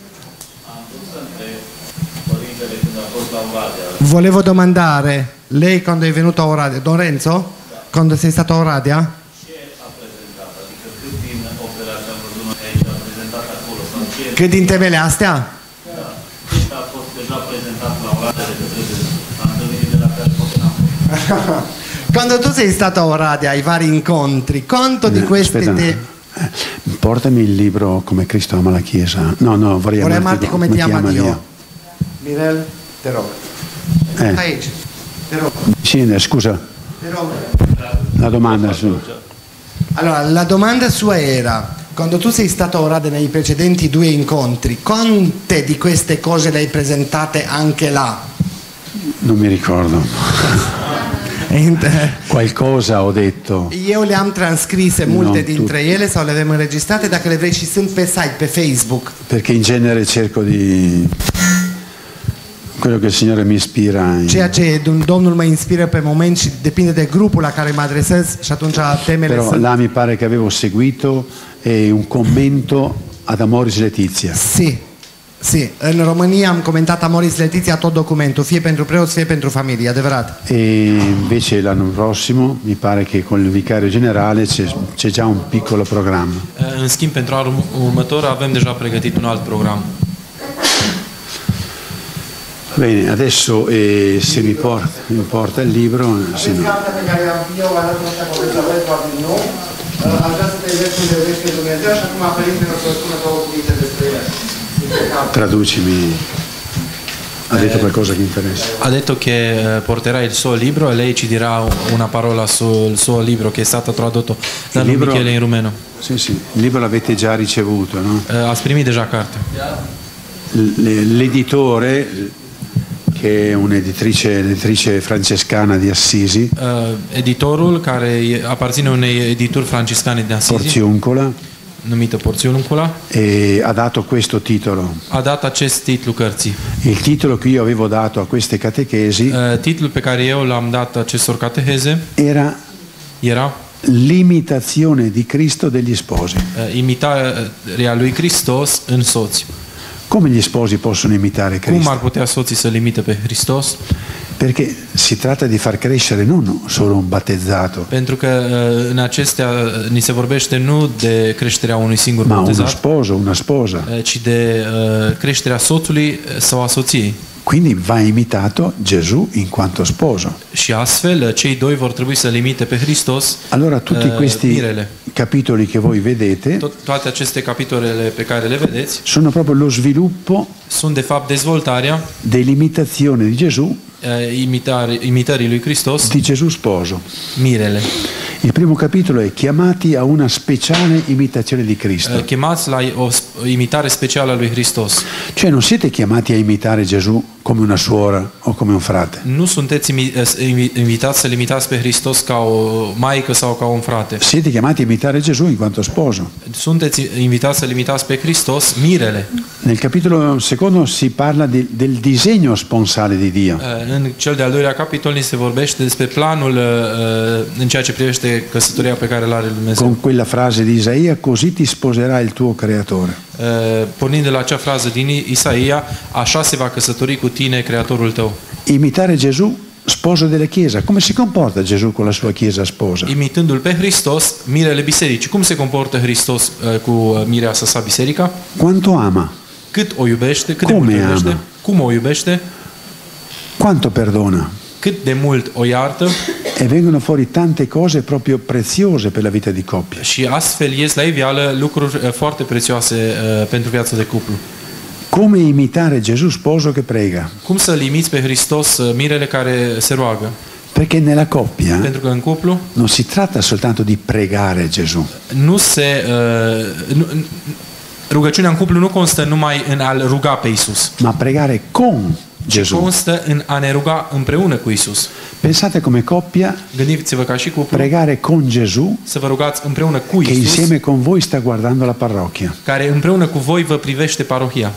Volevo domandare, lei quando è venuto a Oradea, Don Renzo, quando sei stato a Oradea? Cât din temele astea? Quando tu sei stato a Oradea ai vari incontri, quanto di queste Aspetta, te... Portami il libro Come Cristo ama la Chiesa. No, no, vorrei, vorrei amarti amarti come ti ama Dio. Dio. Mirel, te rog. Eh. Aici, te rog. Sì, scusa. Te rog. La domanda su. Allora, la domanda sua era: quando tu sei stato ora nei precedenti due incontri, quante di queste cose le hai presentate anche là? Non mi ricordo. Qualcosa ho detto. Eu le-am transcrise multe Non dintre ele sau le avem înregistrate, dacă le vrei și sunt pe site, pe Facebook. Perché in genere cerco di quello che il Signore mi ispira. In... Ceea ce Domnul mă inspiră pe moment și depinde de grupul la care mă adresez și atunci temele Però sunt... là mi pare che avevo seguito eh, un commento ad Amoris Laetitia. Sì. Sì, în România am comentat Amoris Laetitia tot documentul, fie pentru preoți, fie pentru familie, adevărat. E invece l'anno prossimo mi pare che con il vicario generale c'è, c'è già un piccolo programma. În schimb, pentru anul următor avem deja pregătit un alt program. Bene, adesso eh, se mi porta, mi porta il libro, se no. Am vrea să te vezi unde vedește Dumnezeu și acum Părintele o să spună două cuvinte despre el. Traducimi. Ha detto qualcosa che interessa. Ha detto che porterà il suo libro e lei ci dirà una parola sul suo libro che è stato tradotto da Michele in rumeno. Sì, sì, il libro l'avete già ricevuto, no? Ați primit deja cartea. L'editore, che è un'editrice editrice francescana di Assisi, uh, editorul care apparține unei edituri francescane de Assisi, Porțiuncola, numită Porțiuncola, e ha dato questo titolo. A dat acest titlu cărții. Il titolo che io avevo dato a queste catechesi, uh, titlul pe care eu l-am dat acestor cateheze, era era l'imitazione di Cristo degli sposi. Uh, imitarea lui Hristos în soți. Come gli sposi possono imitare Cristo? Cum ar putea soții să-L imite pe Hristos? Perché si tratta di far crescere non solo un battezzato, pentru că în acestea ni se vorbește nu de creșterea unui singur ma botezat, uno sposo, una sposa, ci de uh, creșterea soțului sau a soției. Quindi va imitato Gesù in quanto sposo. Și astfel cei doi vor trebui să-L imite pe Hristos. Allora tutti uh, questi mirele. capitoli che voi vedete, Tot, toate aceste capitolele pe care le vedeți, sono proprio lo sviluppo sunt de fapt dezvoltarea dell'imitazione di Gesù, uh, imitare, imitării lui Hristos, di Gesù sposo. Mirele. Il primo capitolo è chiamati a una speciale imitazione di Cristo. Uh, chemați la o imitare specială a lui Hristos. Cioè non siete chiamati a imitare Gesù come una suora o come un frate. Nu sunteți invitați să-L imitați pe Hristos ca o maică sau ca un frate. Siete chiamati a imitare Gesù in quanto sposo. Sunteți invitați să-L imitați pe Hristos, mirele. Nel capitolo secondo si parla di, del disegno sponsale di Dio. În cel de-al doilea capitol ni se vorbește despre planul în ceea ce privește căsătoria pe care l-are Dumnezeu. Con quella frase di Isaia, così ti sposerà il tuo creatore. Pornind de la acea frază din Isaia, așa se va căsători cu tine Creatorul tău. Imitare Gesù, sposo della Chiesa. Come si comporta Gesù con la sua Chiesa sposa? Imitându-L pe Hristos, mirele bisericii. Cum se comportă Hristos cu mireasa sa, biserica? Quanto ama? Cât o iubește? Cât Come de mult o iubește? ama? Cum o iubește? Quanto perdona? Cât de mult o iartă? E vengono fuori tante cose proprio preziose per la vita di coppia. Și astfel ies la iveală lucruri foarte prețioase uh, pentru viața de cuplu. Come imitare Gesù sposo che prega? Cum să-L imiți pe Hristos, uh, mirele care se roagă? Perché nella coppia Pentru că în cuplu non si tratta soltanto di pregare Gesù. nu se uh, nu, rugăciunea în cuplu nu constă numai în a-L ruga pe Isus, ma pregare con Gesù. Constă în a ne ruga împreună cu Isus. Pensate come coppia, gândiți-vă ca și cuplu, pregare con Gesù, să vă rugați împreună cu che Isus, insieme con voi sta guardando la parrocchia, care împreună cu voi vă privește parohia.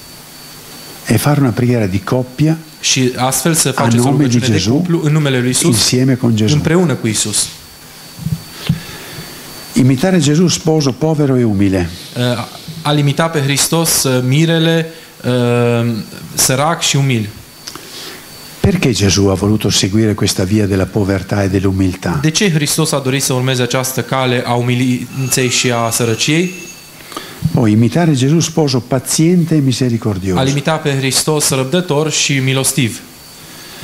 E fare una preghiera di coppia, și astfel să faceți o rugăciune de cuplu în numele lui Isus, insieme con Gesù. împreună cu Isus. Imitare Gesù sposo povero e umile. A-L imita pe Hristos mirele uh, sărac și umil. Perché Gesù ha voluto seguire questa via della povertà e dell'umiltà? De ce Hristos a dorit să urmeze această cale a umilinței și a sărăciei? O imitare Gesù sposo paziente e misericordioso. A imita pe Hristos răbdător și milostiv.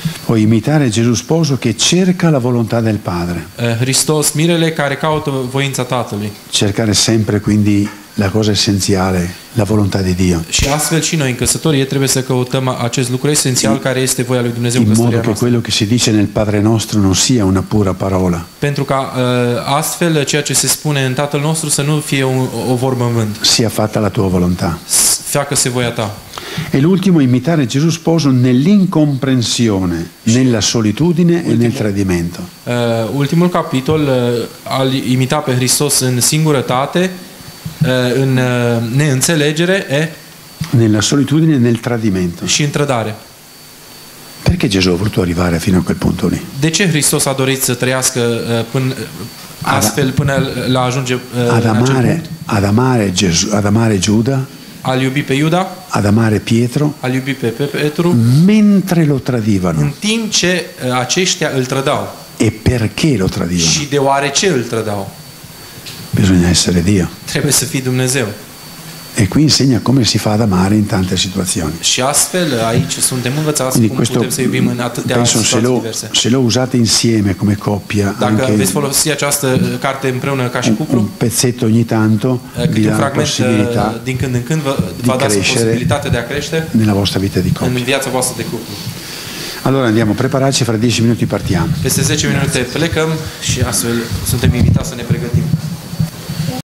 Poi imitare Gesù sposo che cerca la volontà del Padre. Hristos mirele care caută voința Tatălui. Cercare sempre quindi la cosa essenziale, la volontà di Dio. Și astfel și noi în căsătorie trebuie să căutăm acest lucru esențial care este voia lui Dumnezeu în in modo căsătoria che noastră. quello che si dice nel Padre nostro non sia una pura parola. Pentru ca astfel ceea ce se spune în Tatăl nostru să nu fie o, o vorbă în vânt. Sia fatta la tua volontà. Facă-se voia ta. E l'ultimo, imitare Gesù sposo nell'incomprensione, nella solitudine Ultimo. e nel tradimento. Uh, ultimul capitol, uh, al imita pe Hristos în singurătate, uh, în uh, neînțelegere, e nella solitudine e nel tradimento. Și în trădare. Perché Gesù ha voluto arrivare fino a quel punto lì? De ce Hristos a dorit să trăiască uh, până, astfel până la ajunge uh, ad amare, ad amare Gesù, ad amare Giuda, al iubi pe Iuda, ad amare Pietro, al iubi pe Petru, mentre lo tradivano. În timp ce uh, aceștia îl trădau. E perché lo tradivano? Și deoarece îl trădau. Bisogna essere Dio. Trebuie să fii Dumnezeu. E qui insegna come si fa ad amare in tante situazioni. Și astfel aici suntem învățați cum putem să iubim în atâtea penso, situații se lo, diverse. se lo usate insieme come coppia, Dacă anche veți folosi această carte împreună ca și cuplu, un pezzetto ogni tanto vi câte un dà la fragment possibilità din când în când vă, va da posibilitatea de a crește nella vostra vita di coppia. în viața voastră de cuplu. Allora andiamo, prepararci, fra dieci minuti partiamo. Peste zece minute plecăm și astfel suntem invitați să ne pregătim.